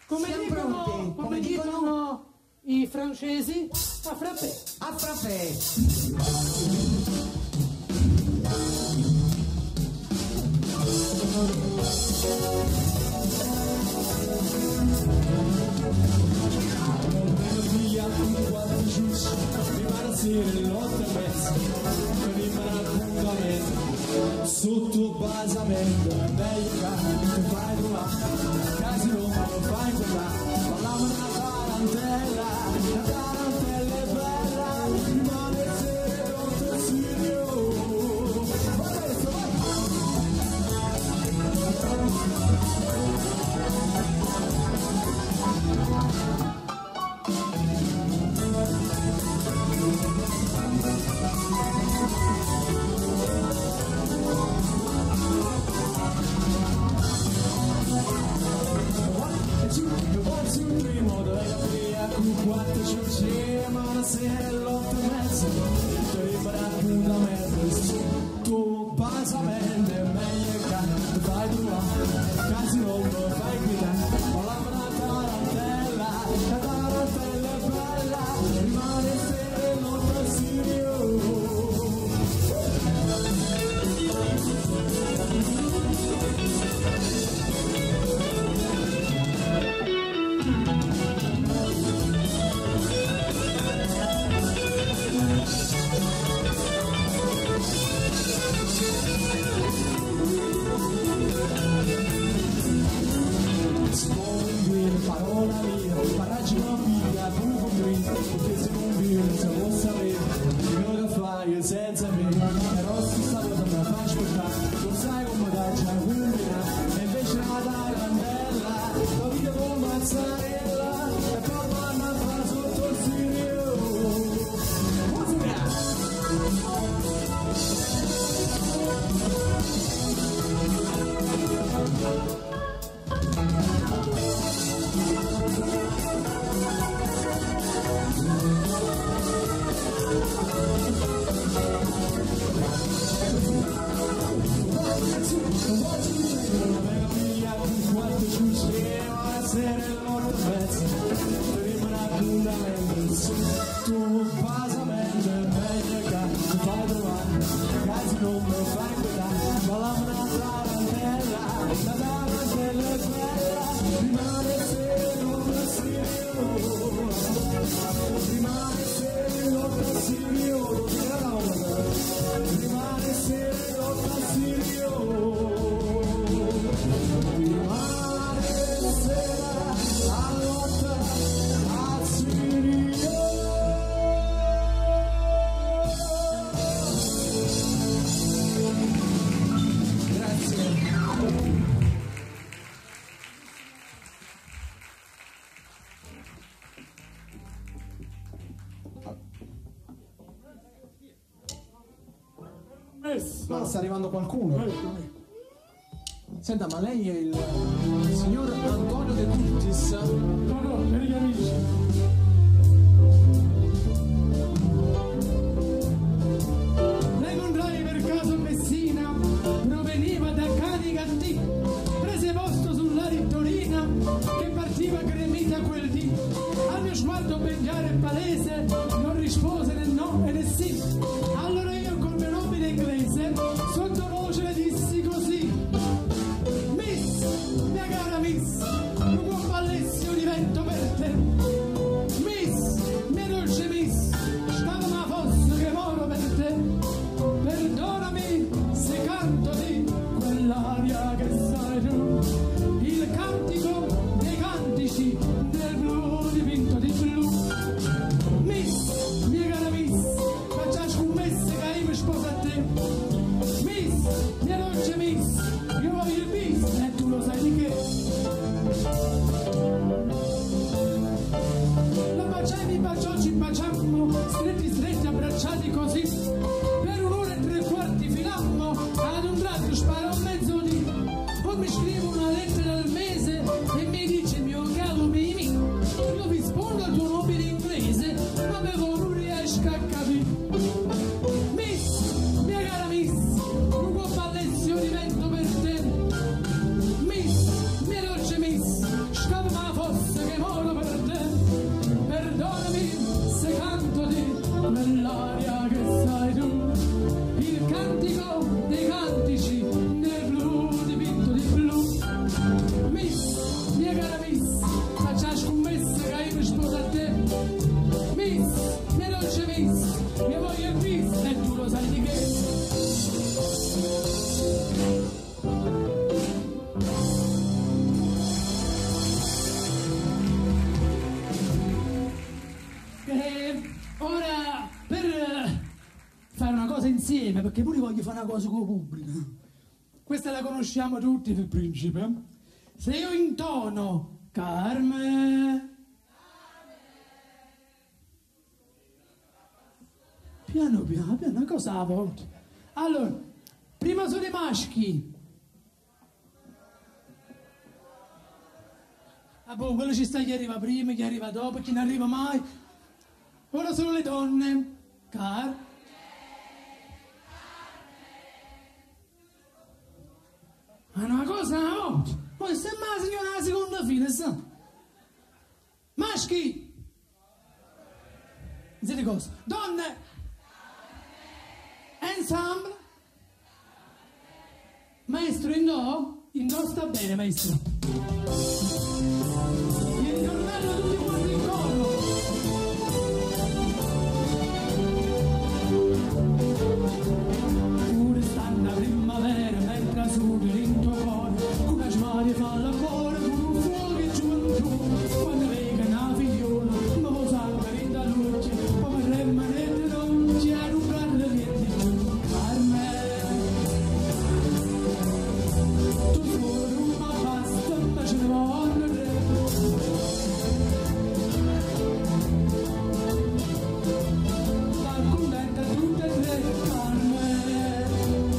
Come Siamo dicono, pronti? come Come dicono dicono? i francesi, a frappè. A frappè. Via quattro giusti, prima la sera, l'otto e mezza, prima l'appuntamento, sotto basamento, meglio che fai trovare, casi non lo fai quella, parliamo una tarantella, la tarantella è bella, rimane sera, l'otto sirio. Vai adesso, vai! Quattro ciucci, ma una sera l'otto e mezzo, ti prendo da me, tu basamento, è meglio che fai tu là, casi non lo fai guidare, ho la mano tarantella, la tarantella è bella, rimane sera l'otto e sirio. Parola mia, paraggi una figlia, tu con me, perché se non vieni, se non sapere, quello che fai senza me, però se stato da me fai aspettare, non sai come dai già combinare, e invece la tarantella, la vita con mozzarella, e poi vanno a fare sotto il sirio. Musica! Tu basamento è meglio che fai trovare, casi non lo fai guidare, ma la mano tarantella, la tarantella è bella, rimane se non lo sirio, rimane se non lo sirio, rimane se non lo sirio, rimane sera a lotta a sirio. No, sta arrivando qualcuno. Senta, ma lei è il signor Antonio De Curtis? No, no, cari amici. Lei contrai per caso a Messina, proveniva da Canicattì, prese posto sulla Rittorina che partiva gremita quel dì. Al mio sguardo ben chiaro e palese non rispose né no e né sì. Allora io col mio nobile inglese sottovoce le dissi così: Miss, mia cara Miss, un buon ballessio divento per te. Miss, mia dolce Miss, stava ma fosse che moro per te. Perdonami se canto di quell'aria che sai tu, il cantico dei cantici del blu dipinto di blu. Miss, mia cara Miss, faccia scommesse che io mi sposo a te. Miss, mia dolce Miss, io voglio il bis e tu lo sai di che. La baciai, mi baciò, ci baciammo, stretti stretti abbracciati così. Per un'ora e tre quarti filammo, ad un tratto sparò a mezzodì. Poi mi scrivo una lettera al mese e mi dice: mio caro Mimi, io rispondo al tuo nobile inglese, ma bevo non riesco a capire. Miss, mia cara Miss, un buon ballessio divento per te. Miss, mia dolce Miss, scappa ma fosse mia cara Miss, faccia la scommessa che io mi sposo a te. Miss, mia dolce Miss, mia voglia Miss, e tu lo sai di che. E ora, per fare una cosa insieme, perché pure voglio fare una cosa con il pubblico. Questa la conosciamo tutti del principe. Se io intono Carme, piano piano, piano, una cosa alla volta. Allora, prima sono i maschi. Ah, boh, quello ci sta chi arriva prima, chi arriva dopo, chi non arriva mai. Ora sono le donne. Car. Ma una cosa una volta. Poi sembra la signora alla seconda fila, sa? Maschi. Siete cosa? Donne. Ensemble. Maestro, in do? In do sta bene, maestro. Il ritornello tutti quanti in coro. Pure stanno a primavera mentre sudi in tuo cuore, come smaria fa l'amore, con un fuoco in gioventù. Quando vega una figliola, ma lo sangue in da luce, come remanente non c'è un grande niente più. Carmen, tu fuori una basta, ma ce ne voglio tre. Sta contenta tutte e tre, Carmen.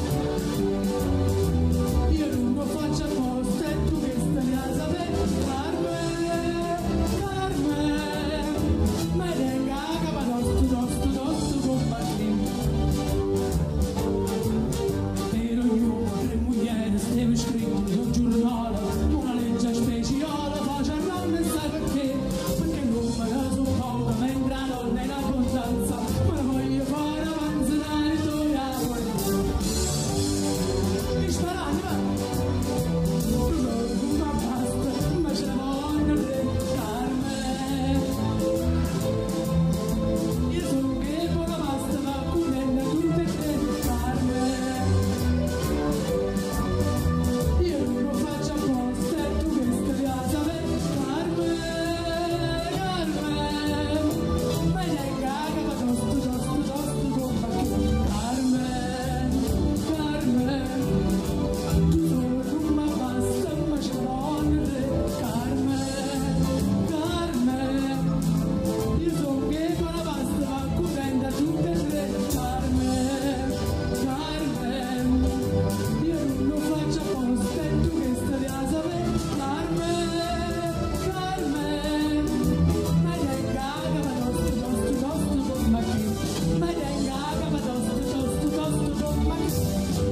Io non lo faccio apposta e tu che stai a sapere, Carmen, Carmen. Ma venga a capa tosto, tosto, tosto con bambini. Per ognuno tre mugliere steve scritto sul giornale, una legge speciale faccia ranne, sai perché? Perché non me la sopporta mentre la donna è la constanza, ma la voglio fare avanzare e tu la vuoi. Mi sparate, va! Tu non ma basta, ma ce la voglio tre, Carmen. Io sono che buona basta, ma contenta tutte e tre, Carmen. Io non lo faccio apposta e tu che stai a sapere, Carmen, Carmen. Ma venga a capa tosto, tosto, tosto con bacchino, Carmen, Carmen. Tu solo ma basta, ma ce la voglio tre, Carmen, Carmen. Io sono che buona basta, ma contenta tutte e tre, Carmen, Carmen. Io non lo faccio apposta e tu che stai a sapere, Carmen, Carmen. Ma venga a capa tosto, tosto, tosto con bacchino, ma venga a capa tosto, tosto, tosto con bacchino.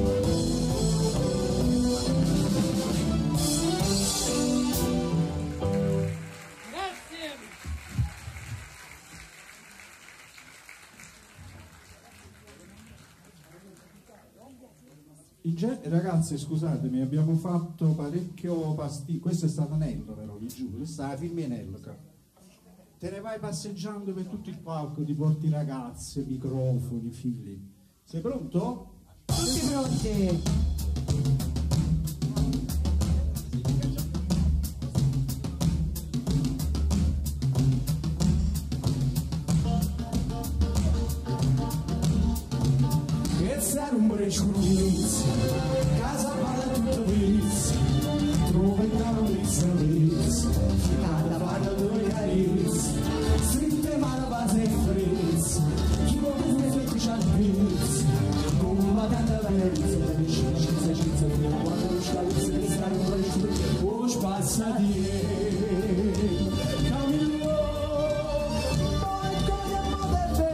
Grazie. In ge- ragazzi, scusatemi, abbiamo fatto parecchio pasticcio. Questo è stato Nello, però, vi giuro. Questa è la Firminello. Te ne vai passeggiando per tutto il palco, ti porti ragazze, microfoni, fili. Sei pronto? Tutti pronti? Questa era un breccio inizio, casa palla tutto pizzo, trova in tavola un servizio, canta palla due carizzi, stritte mano base e frizzo, chi vuole pure se c'ha il pizzo, come tanta valenza, da vicino cinzia cinzia, prima quando lo scalzio che sta in breccio, o spazza di Camillo, poi con le mode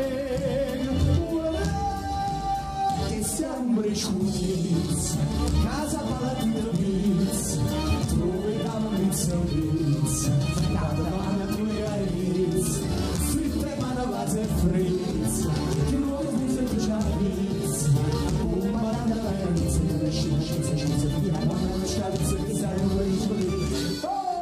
che sia un breccio pizzo, casa palla tutto pizzo, troviamo un pizzo pizzo, canta palla due carizzi, stritte mano base e frizzo, chi vuole pure se c'ha il pizzo, come tanta valenza, da vicino cinzia cinzia, prima quando lo scalzio che sta in breccio, oh!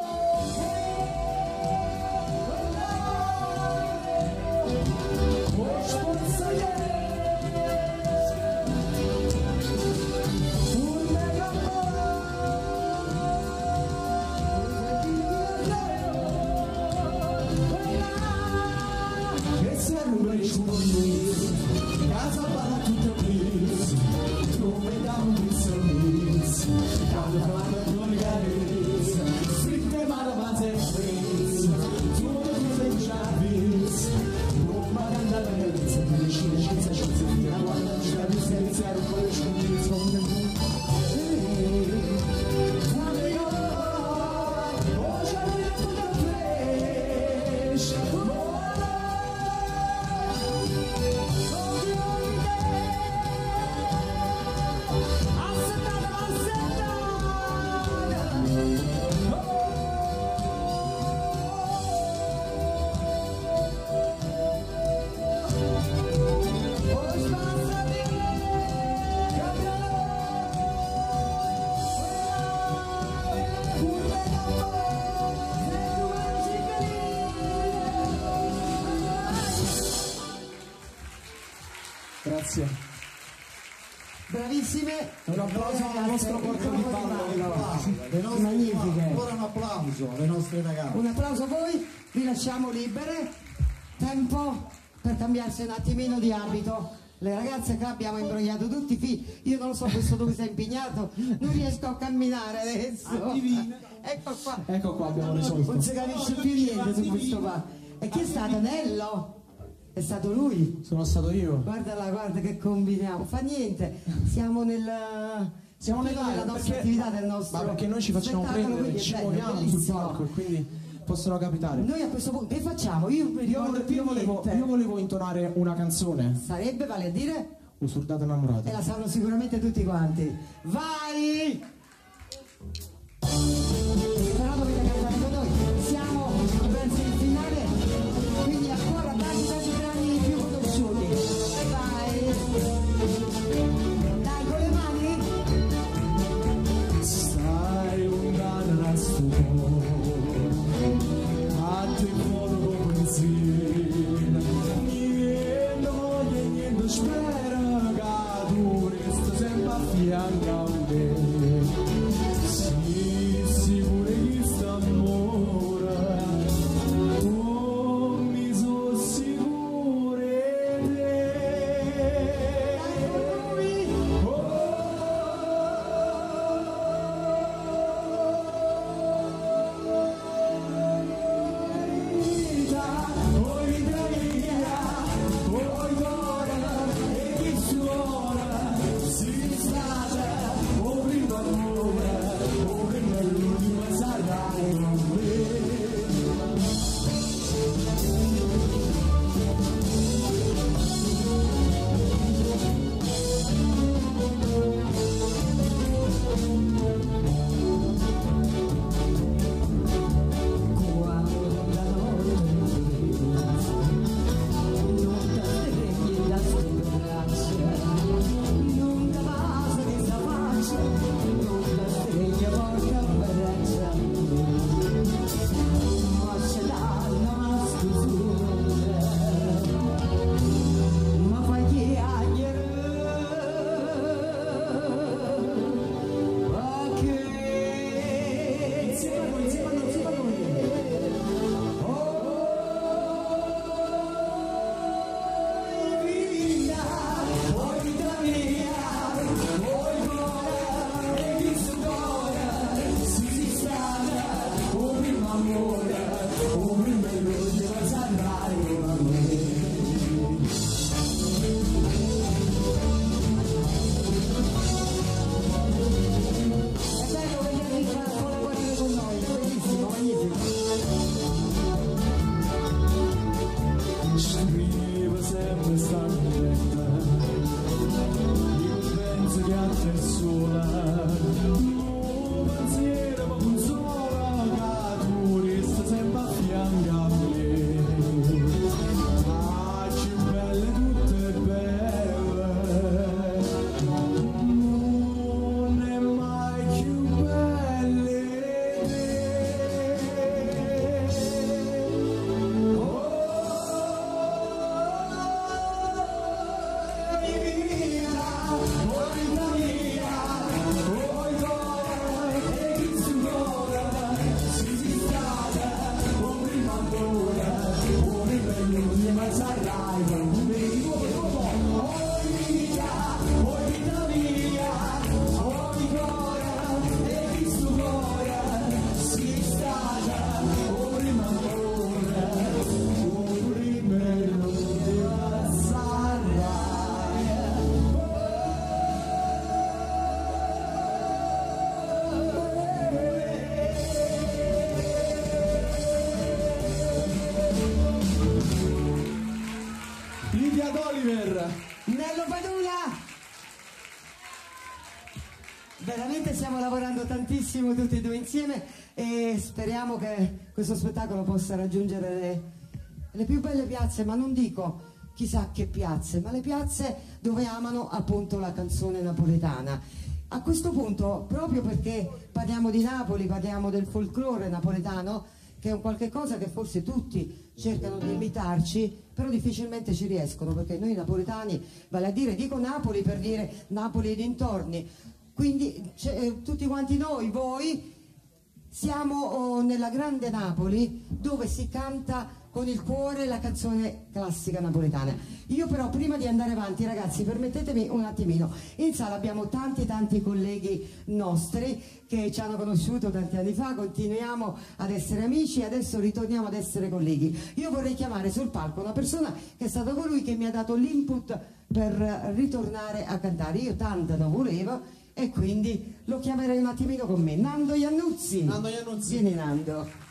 Grazie. Bravissime. Un applauso al nostro corpo di ballo. Le nostre, Magnifiche. Ancora un applauso alle nostre ragazze. Un applauso a voi, vi lasciamo libere. Tempo per cambiarsi un attimino di abito. Le ragazze che abbiamo imbrogliato tutti i figli, io non lo so questo dove si è impegnato, non riesco a camminare adesso. Ecco qua. Ecco qua, abbiamo risolto. Non si capisce più niente su questo qua. E chi è stato? Nello? È stato lui? Sono stato io. Guardala, guarda che combiniamo. Fa niente, siamo nel... Siamo nella nella nostra perché, attività del nostro ma perché noi ci facciamo spettacolo, prendere, quindi è ci bello, muoviamo sul bellissimo. palco e quindi possono capitare. Noi a questo punto che facciamo? Io non mi Io, ricordo più io, volevo, niente. io volevo intonare una canzone, Sarebbe, vale a dire, Usurdata e innamorata. la sanno sicuramente tutti quanti. Vai! Però dovete cantare con noi. Siamo verso il finale, quindi ancora tanti tanti brani più conosciuti. Vai! Dai, con le mani! Stai lontana da sto cuore, a te buono come pensiero, niente voglia, niente spera, che tu resti sempre a fianco a me. Sì, sicuro che sta amore, oh, mi sono sicuro di te. È bello vedervi collaborare con noi, bellissimo, magnifico. Scrive sempre sta diretta, io penso che a te sola, un pensiero ma consola, che tu resti sempre a fianco a me. Ah, più belle tutte belle, non è mai più belle Lidia D'Oliver. Nello Padula! Veramente stiamo lavorando tantissimo tutti e due insieme e speriamo che questo spettacolo possa raggiungere le, le più belle piazze, ma non dico chissà che piazze, ma le piazze dove amano appunto la canzone napoletana. A questo punto, proprio perché parliamo di Napoli, parliamo del folklore napoletano, che è un qualche cosa che forse tutti cercano di imitarci, però difficilmente ci riescono, perché noi napoletani, vale a dire, dico Napoli per dire Napoli e dintorni, quindi eh, tutti quanti noi, voi, siamo oh, nella grande Napoli, dove si canta con il cuore la canzone classica napoletana. Io però, prima di andare avanti, ragazzi, permettetemi un attimino, in sala abbiamo tanti tanti colleghi nostri che ci hanno conosciuto tanti anni fa, continuiamo ad essere amici e adesso ritorniamo ad essere colleghi. Io vorrei chiamare sul palco una persona che è stato colui che mi ha dato l'input per ritornare a cantare. Io tanto lo volevo e quindi lo chiamerei un attimino con me. Nando Iannuzzi. Nando Iannuzzi. Vieni, Nando.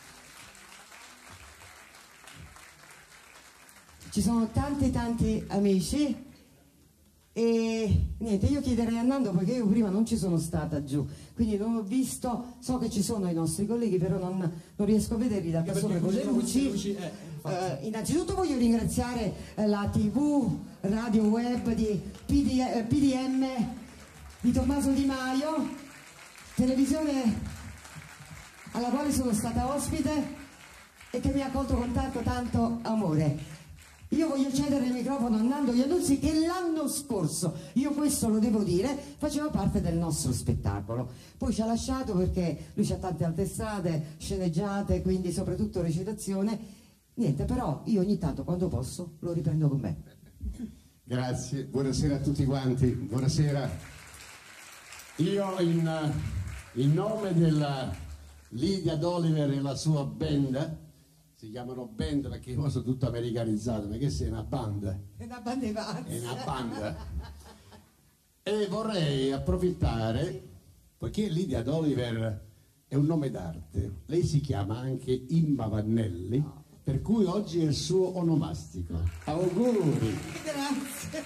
Ci sono tanti tanti amici e niente, io chiederei a Nando, perché io prima non ci sono stata giù, quindi non ho visto, so che ci sono i nostri colleghi, però non, non riesco a vederli da solo con le luci. luci eh, eh, innanzitutto voglio ringraziare eh, la tivù, radio web di P D, eh, P D M di Tommaso Di Maio, televisione alla quale sono stata ospite e che mi ha accolto con tanto tanto amore. Io voglio cedere il microfono a Nando Iannuzzi, che l'anno scorso, io questo lo devo dire, faceva parte del nostro spettacolo. Poi ci ha lasciato perché lui c'ha tante altre strade, sceneggiate, quindi soprattutto recitazione. Niente, però io ogni tanto, quando posso, lo riprendo con me. Grazie, buonasera a tutti quanti, buonasera. Io in, in nome della Lidia D'Oliver e la sua band, si chiamano band perché io sono tutto americanizzato, ma che sei una banda? È una banda di pazzi. È una banda. E vorrei approfittare, poiché Lidia D'Oliver è un nome d'arte, lei si chiama anche Imma Vannelli, per cui oggi è il suo onomastico. Auguri! Grazie.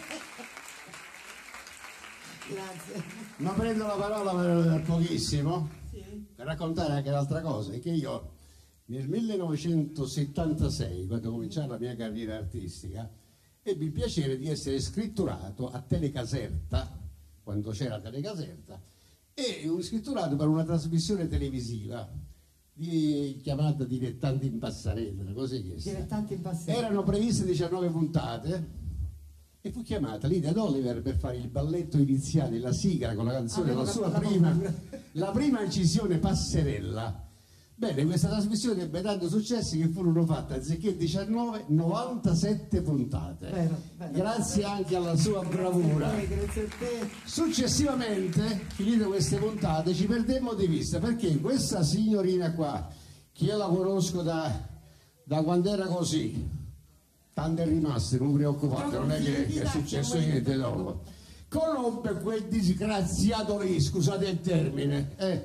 Grazie. Ma prendo la parola per pochissimo, Sì. per raccontare anche un'altra cosa, che io nel millenovecentosettantasei, quando cominciai la mia carriera artistica, ebbi il piacere di essere scritturato a Telecaserta, quando c'era Telecaserta, e scritturato per una trasmissione televisiva di, chiamata Dilettanti in Passerella, così che Dilettanti in Passerella. erano previste diciannove puntate e fu chiamata Lidia D'Oliver per fare il balletto iniziale, la sigla con la canzone, Avevo la sua la prima, paura. la prima incisione Passerella. Bene, questa trasmissione ebbe tanto successo che furono fatte anziché diciannove, novantasette puntate. Vero, vero. Grazie anche alla sua bravura. Eh, grazie a te. Successivamente, finite queste puntate, ci perdemmo di vista perché questa signorina qua, che io la conosco da, da quando era così, tante è rimaste, non preoccupate, non è che, che è successo niente dopo, conobbe quel disgraziato lì, scusate il termine, eh,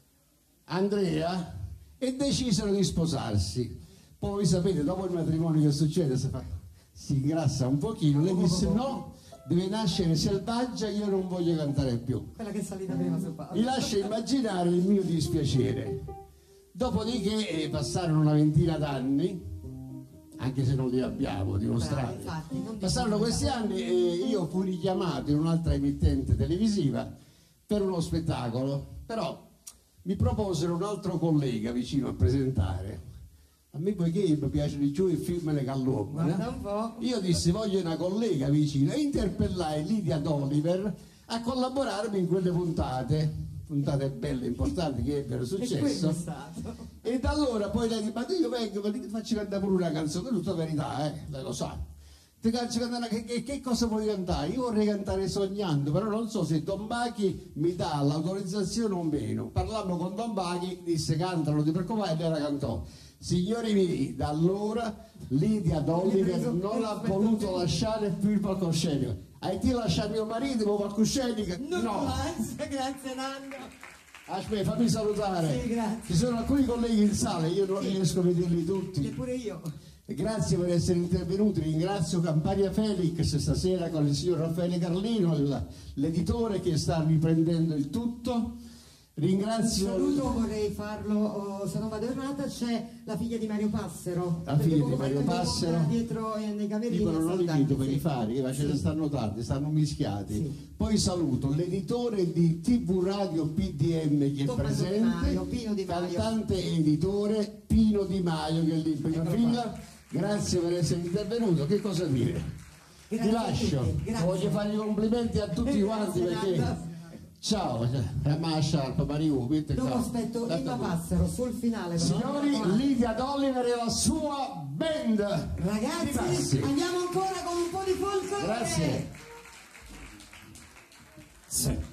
Andrea, e decisero di sposarsi. Poi sapete, dopo il matrimonio che succede? Si, fa, si ingrassa un pochino, lei disse no, deve nascere selvaggia, io non voglio cantare più. Quella che è salita prima sul palco. Vi lascio immaginare il mio dispiacere. Dopodiché eh, passarono una ventina d'anni, anche se non li abbiamo dimostrati. Bravo, infatti, non Passarono questi anni e io fui richiamato in un'altra emittente televisiva per uno spettacolo, però mi proposero un altro collega vicino a presentare. A me, poiché mi piace di più il film Le Gallone, Guarda un po'. io dissi voglio una collega vicina e interpellai Lidia D'Oliver a collaborarmi in quelle puntate, puntate belle, importanti che ebbero E quello è successo. stato. E da allora poi lei dice, ma io vengo, ma ti faccio cantare pure una canzone, tutta verità, eh, lei lo sa. Ti faccio cantare, che, che, che cosa vuoi cantare? Io vorrei cantare Sognando, però non so se Don Bachi mi dà l'autorizzazione o meno. Parlammo con Don Bachi, disse cantalo, ti preoccupare, e lei la cantò. Signori miei, da allora Lidia D'Oliver non ha voluto lasciare più il palcoscenico. Hai ti lasciato mio marito il palcoscenico? No, No. grazie, grazie Nando. Aspetta, fammi salutare. Sì, grazie. Ci sono alcuni colleghi in sala, io non Sì. riesco a vederli tutti. E pure io. Grazie per essere intervenuti, ringrazio Campania Felix stasera con il signor Raffaele Carlino, il- l'editore che sta riprendendo il tutto. Ringrazio. Il saluto vorrei farlo, oh, se non vado errata, c'è la figlia di Mario Passero. La figlia di Mario Passero. Dietro eh, nei camerini. Dicono non li vedo per sì. i fari, ma ce ne Sì. stanno tanti, stanno mischiati. Sì. Poi saluto l'editore di T V Radio P D M che è Tommaso presente, Di Maio, Pino Di Maio. cantante e editore Pino Di Maio che è lì in prima Eccolo fila. qua. Grazie per essere intervenuto. Che cosa dire? Grazie Ti a lascio, tutti, grazie. voglio fare i complimenti a tutti quanti Grazie, perché Nando. ciao, a Mascia, Papariu, Dopo aspetto Imma Passero sul finale. però. signori, Lidia D'Oliver e la sua band. Ragazzi, Grazie. andiamo ancora con un po' di folklore. Grazie. Sì.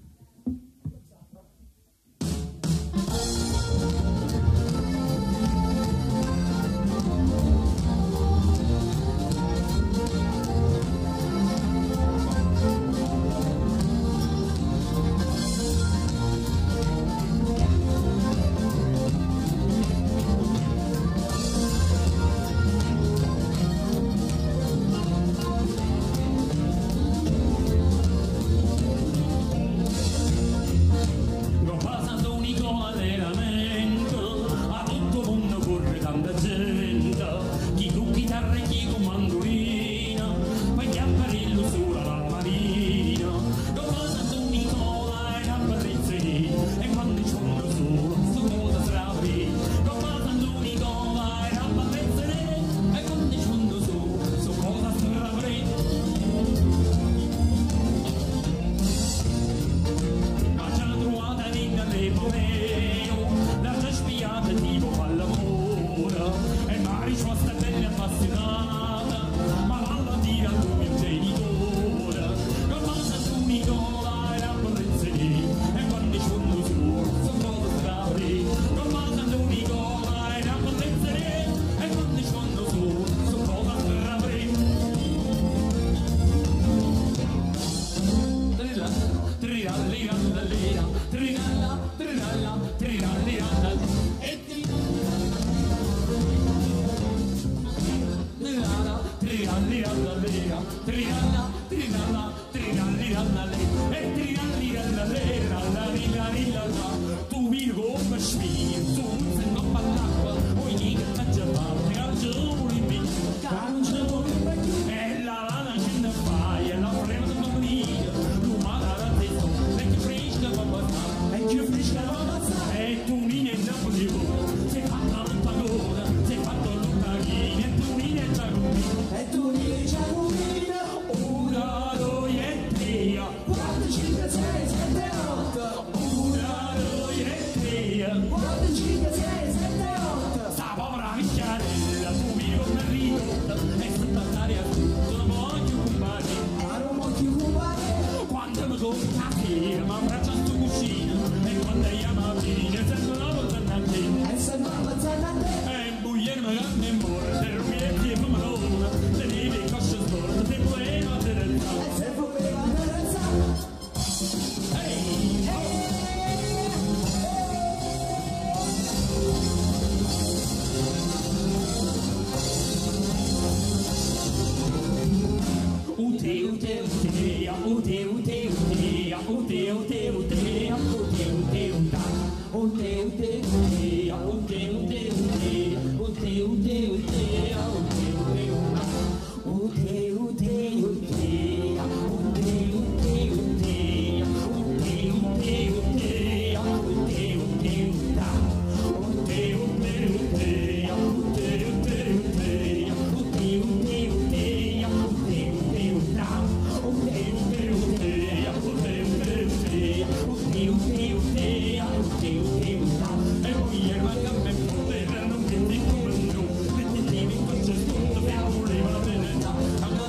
Tu virgo per spin, tu se non ballacqua, ogni che faccia parte, calcio pure in me, calcio pure in me, e la lana ce ne fai, e la frema del bambino, l'umana da tetto, e che fresca papà, e che fresca papà, e tu mi è Napoleone, sei fatta lontagona, sei fatto lontanino, e tu mi è Giacomino, e tu mi è Giacomino, una, due e tre, quattro, cinque, sei, sette, otto, una, due e tre, quattro, cinque, sei, sette, otto, sta povera vecchiarella, tu mi come ridotta, e sta d'aria tutto, non voglio compare, ma non voglio compare, quando mi tocca a te, mi abbraccia sto cuscino, e quando io mi viene, sento una volta a te, e sento una volta a te, e imbugliarmi la memoria, se non mi è più come l'una, se devi cosce storta, se voleva interessare, se voleva interessare, ehi, Ute, ute, ute, ute, ute, ute, ute, ute, ute, ute, ute, uta. Ute, ute, ute, ute, ute, ute, ute, ute, ute, ute, ute, uta. Ute, ute, ute, ute, ute, ute, ute, ute, ute, ute, uta. Ute, ute, ute, ute, ute, ute, ute, ute, e poi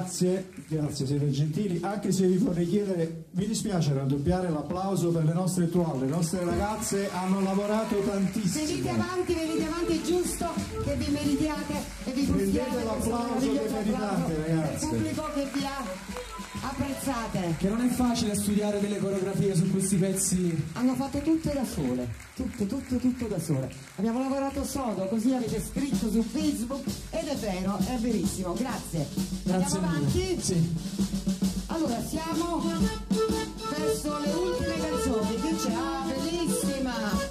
grazie, grazie, siete gentili, anche se vi vorrei chiedere, vi dispiace raddoppiare l'applauso per le nostre toile, le nostre ragazze hanno lavorato tantissimo. Venite avanti, venite avanti, è giusto che vi meritiate e vi prendete gustiate l'applauso che meritate, ragazze. il pubblico che vi ha apprezzate. Che non è facile studiare delle coreografie su questi pezzi. Hanno fatto tutte da sole, tutto, tutto, tutto da sole. Abbiamo lavorato sodo, così avete scritto su Facebook ed è vero, è verissimo, grazie. Grazie Andiamo mille. avanti? Sì. Allora, siamo verso le ultime canzoni, che c'è? Ah, bellissima!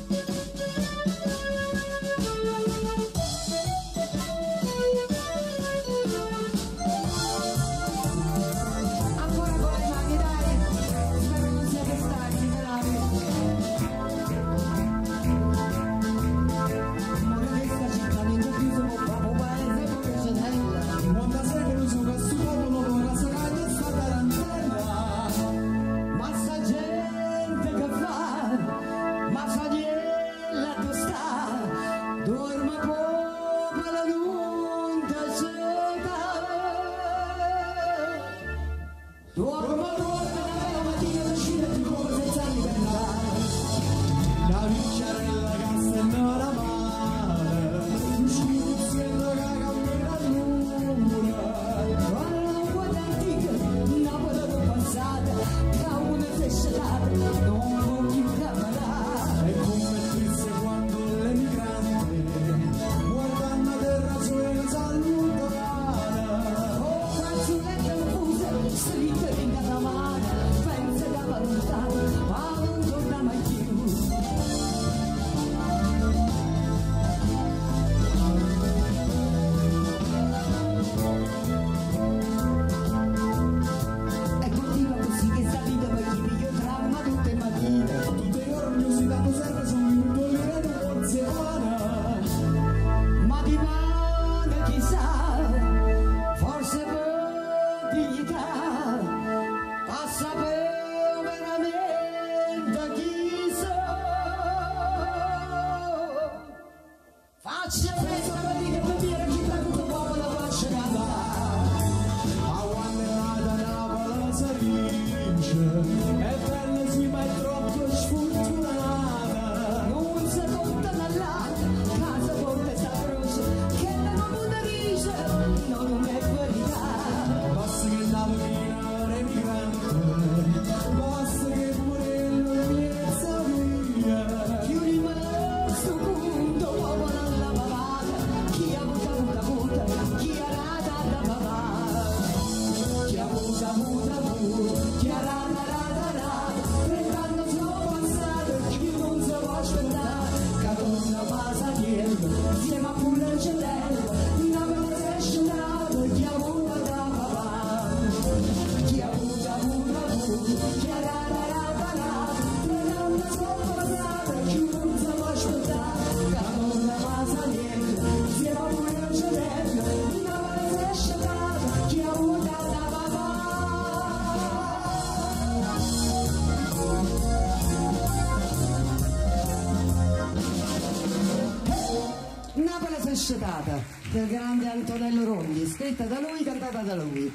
Del grande Antonello Rondi, scritta da lui, cantata da lui.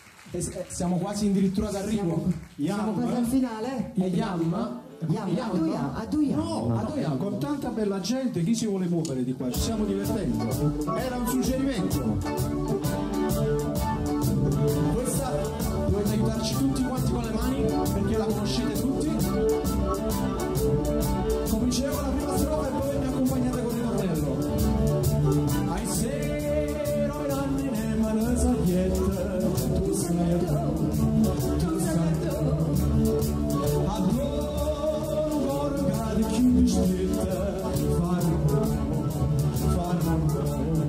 E siamo quasi addirittura d'arrivo. Siamo quasi al finale? E Yam? Yam, a due Yam, a due Yam. No, a due Yam, con tanta bella gente, chi si vuole muovere di qua? Ci stiamo divertendo. Era un suggerimento. Questa dovete aiutarci tutti quanti con le mani, perché la conoscete tutti. Cominceremo con la prima strofa e poi mi accompagnate con il ritornello. I say, non anni ne mano saglietta, tu sei tu sei adoro, guarda chi mi stretta, farlo, farlo,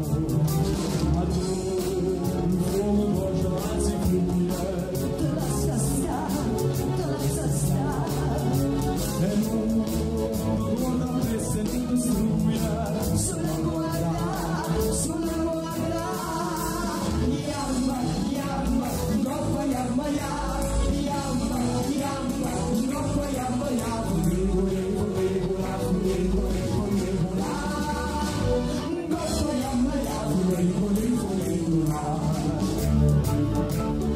adoro, come voglio anzi fluire, te lascia stare, te lascia stare, e non guarda me se ti distrugge, solo guarda. Sulla guarda, yamma, yamma, goppa yamma ya, yamma, yamma, goppa yamma ya, fuligo, ligo, ligo, la, fuligo, ligo, ligo, la, goppa yamma ya, fuligo, ligo, ligo, la.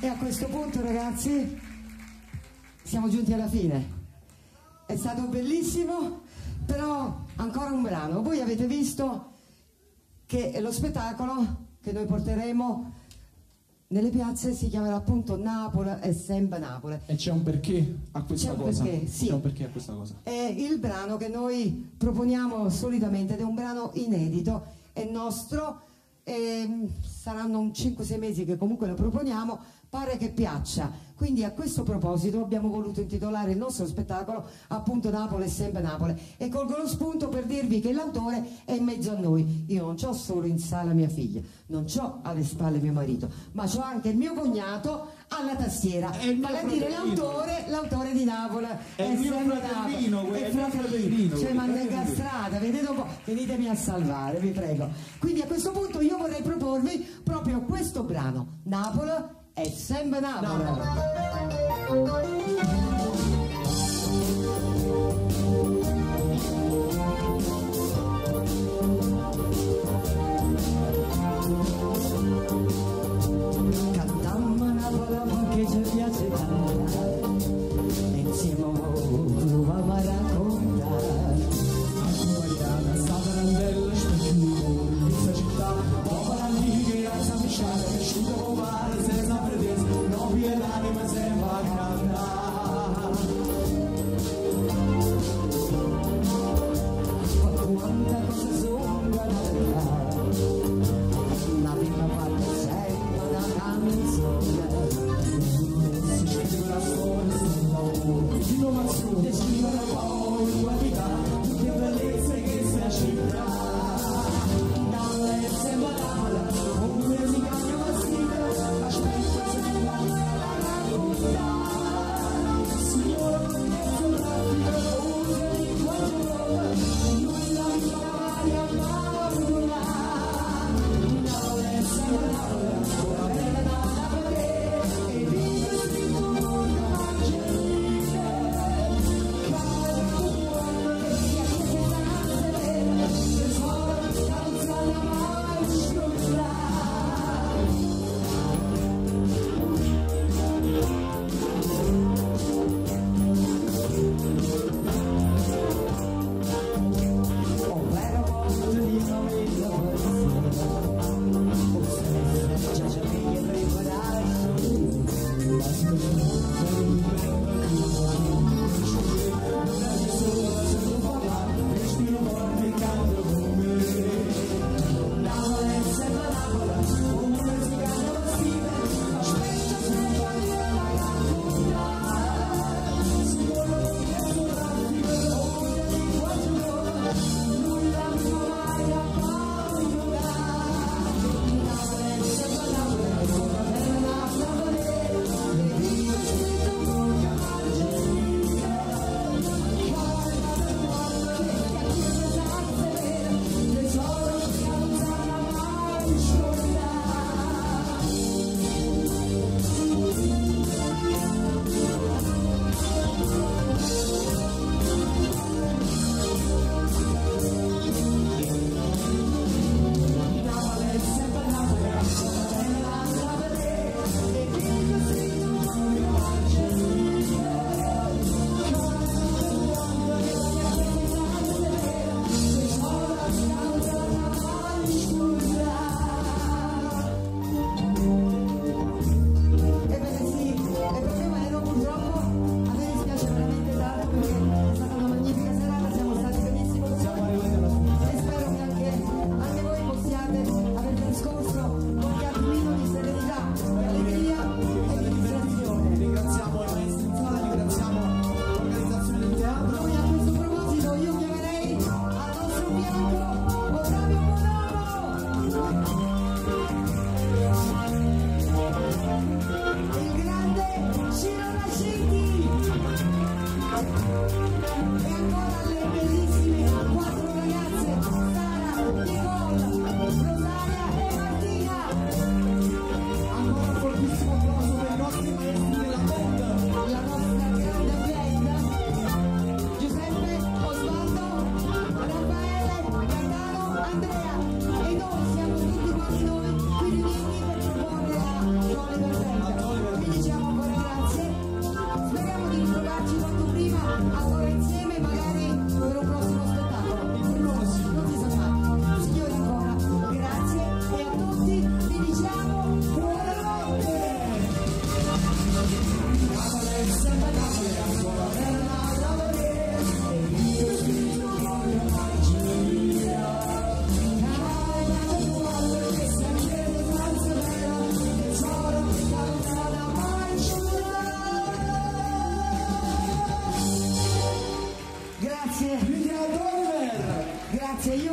E a questo punto, ragazzi, siamo giunti alla fine. È stato bellissimo, però ancora un brano. Voi avete visto che lo spettacolo che noi porteremo nelle piazze si chiamerà appunto Napoli è sempre Napoli. E c'è un perché a questa C'è un cosa? perché, sì. C'è un perché a questa cosa? È il brano che noi proponiamo solitamente ed è un brano inedito, è nostro, e saranno un cinque sei mesi che comunque lo proponiamo, pare che piaccia. Quindi a questo proposito abbiamo voluto intitolare il nostro spettacolo appunto Napoli è sempre Napoli, e colgo lo spunto per dirvi che l'autore è in mezzo a noi. Io non c'ho solo in sala mia figlia, non c'ho alle spalle mio marito, ma c'ho anche il mio cognato alla tastiera, vale a dire l'autore, l'autore di Napoli È il mio sempre fratellino, Napoli, è è il mio fratellino, cioè mannega fratellino. strada, vedete un po', venitemi a salvare, vi prego. Quindi a questo punto io vorrei proporvi proprio questo brano, Napoli è sempre Napoli. Cantammo Napoli che ci piace cantare, e insieme provavamo a raccontare. Mariana, sta tarantella specchiuto in questa città, povera amica, alza misciata, cresciuta con mare, senza pretese, non vi è l'anima, sembra cantare.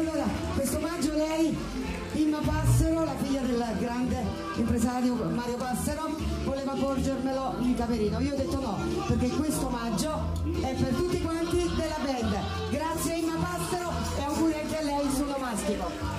allora questo omaggio lei, Imma Passero, la figlia del grande impresario Mario Passero, voleva porgermelo in camerino. Io ho detto no, perché questo omaggio è per tutti quanti della band. Grazie Imma Passero e auguri anche a lei sul onomastico.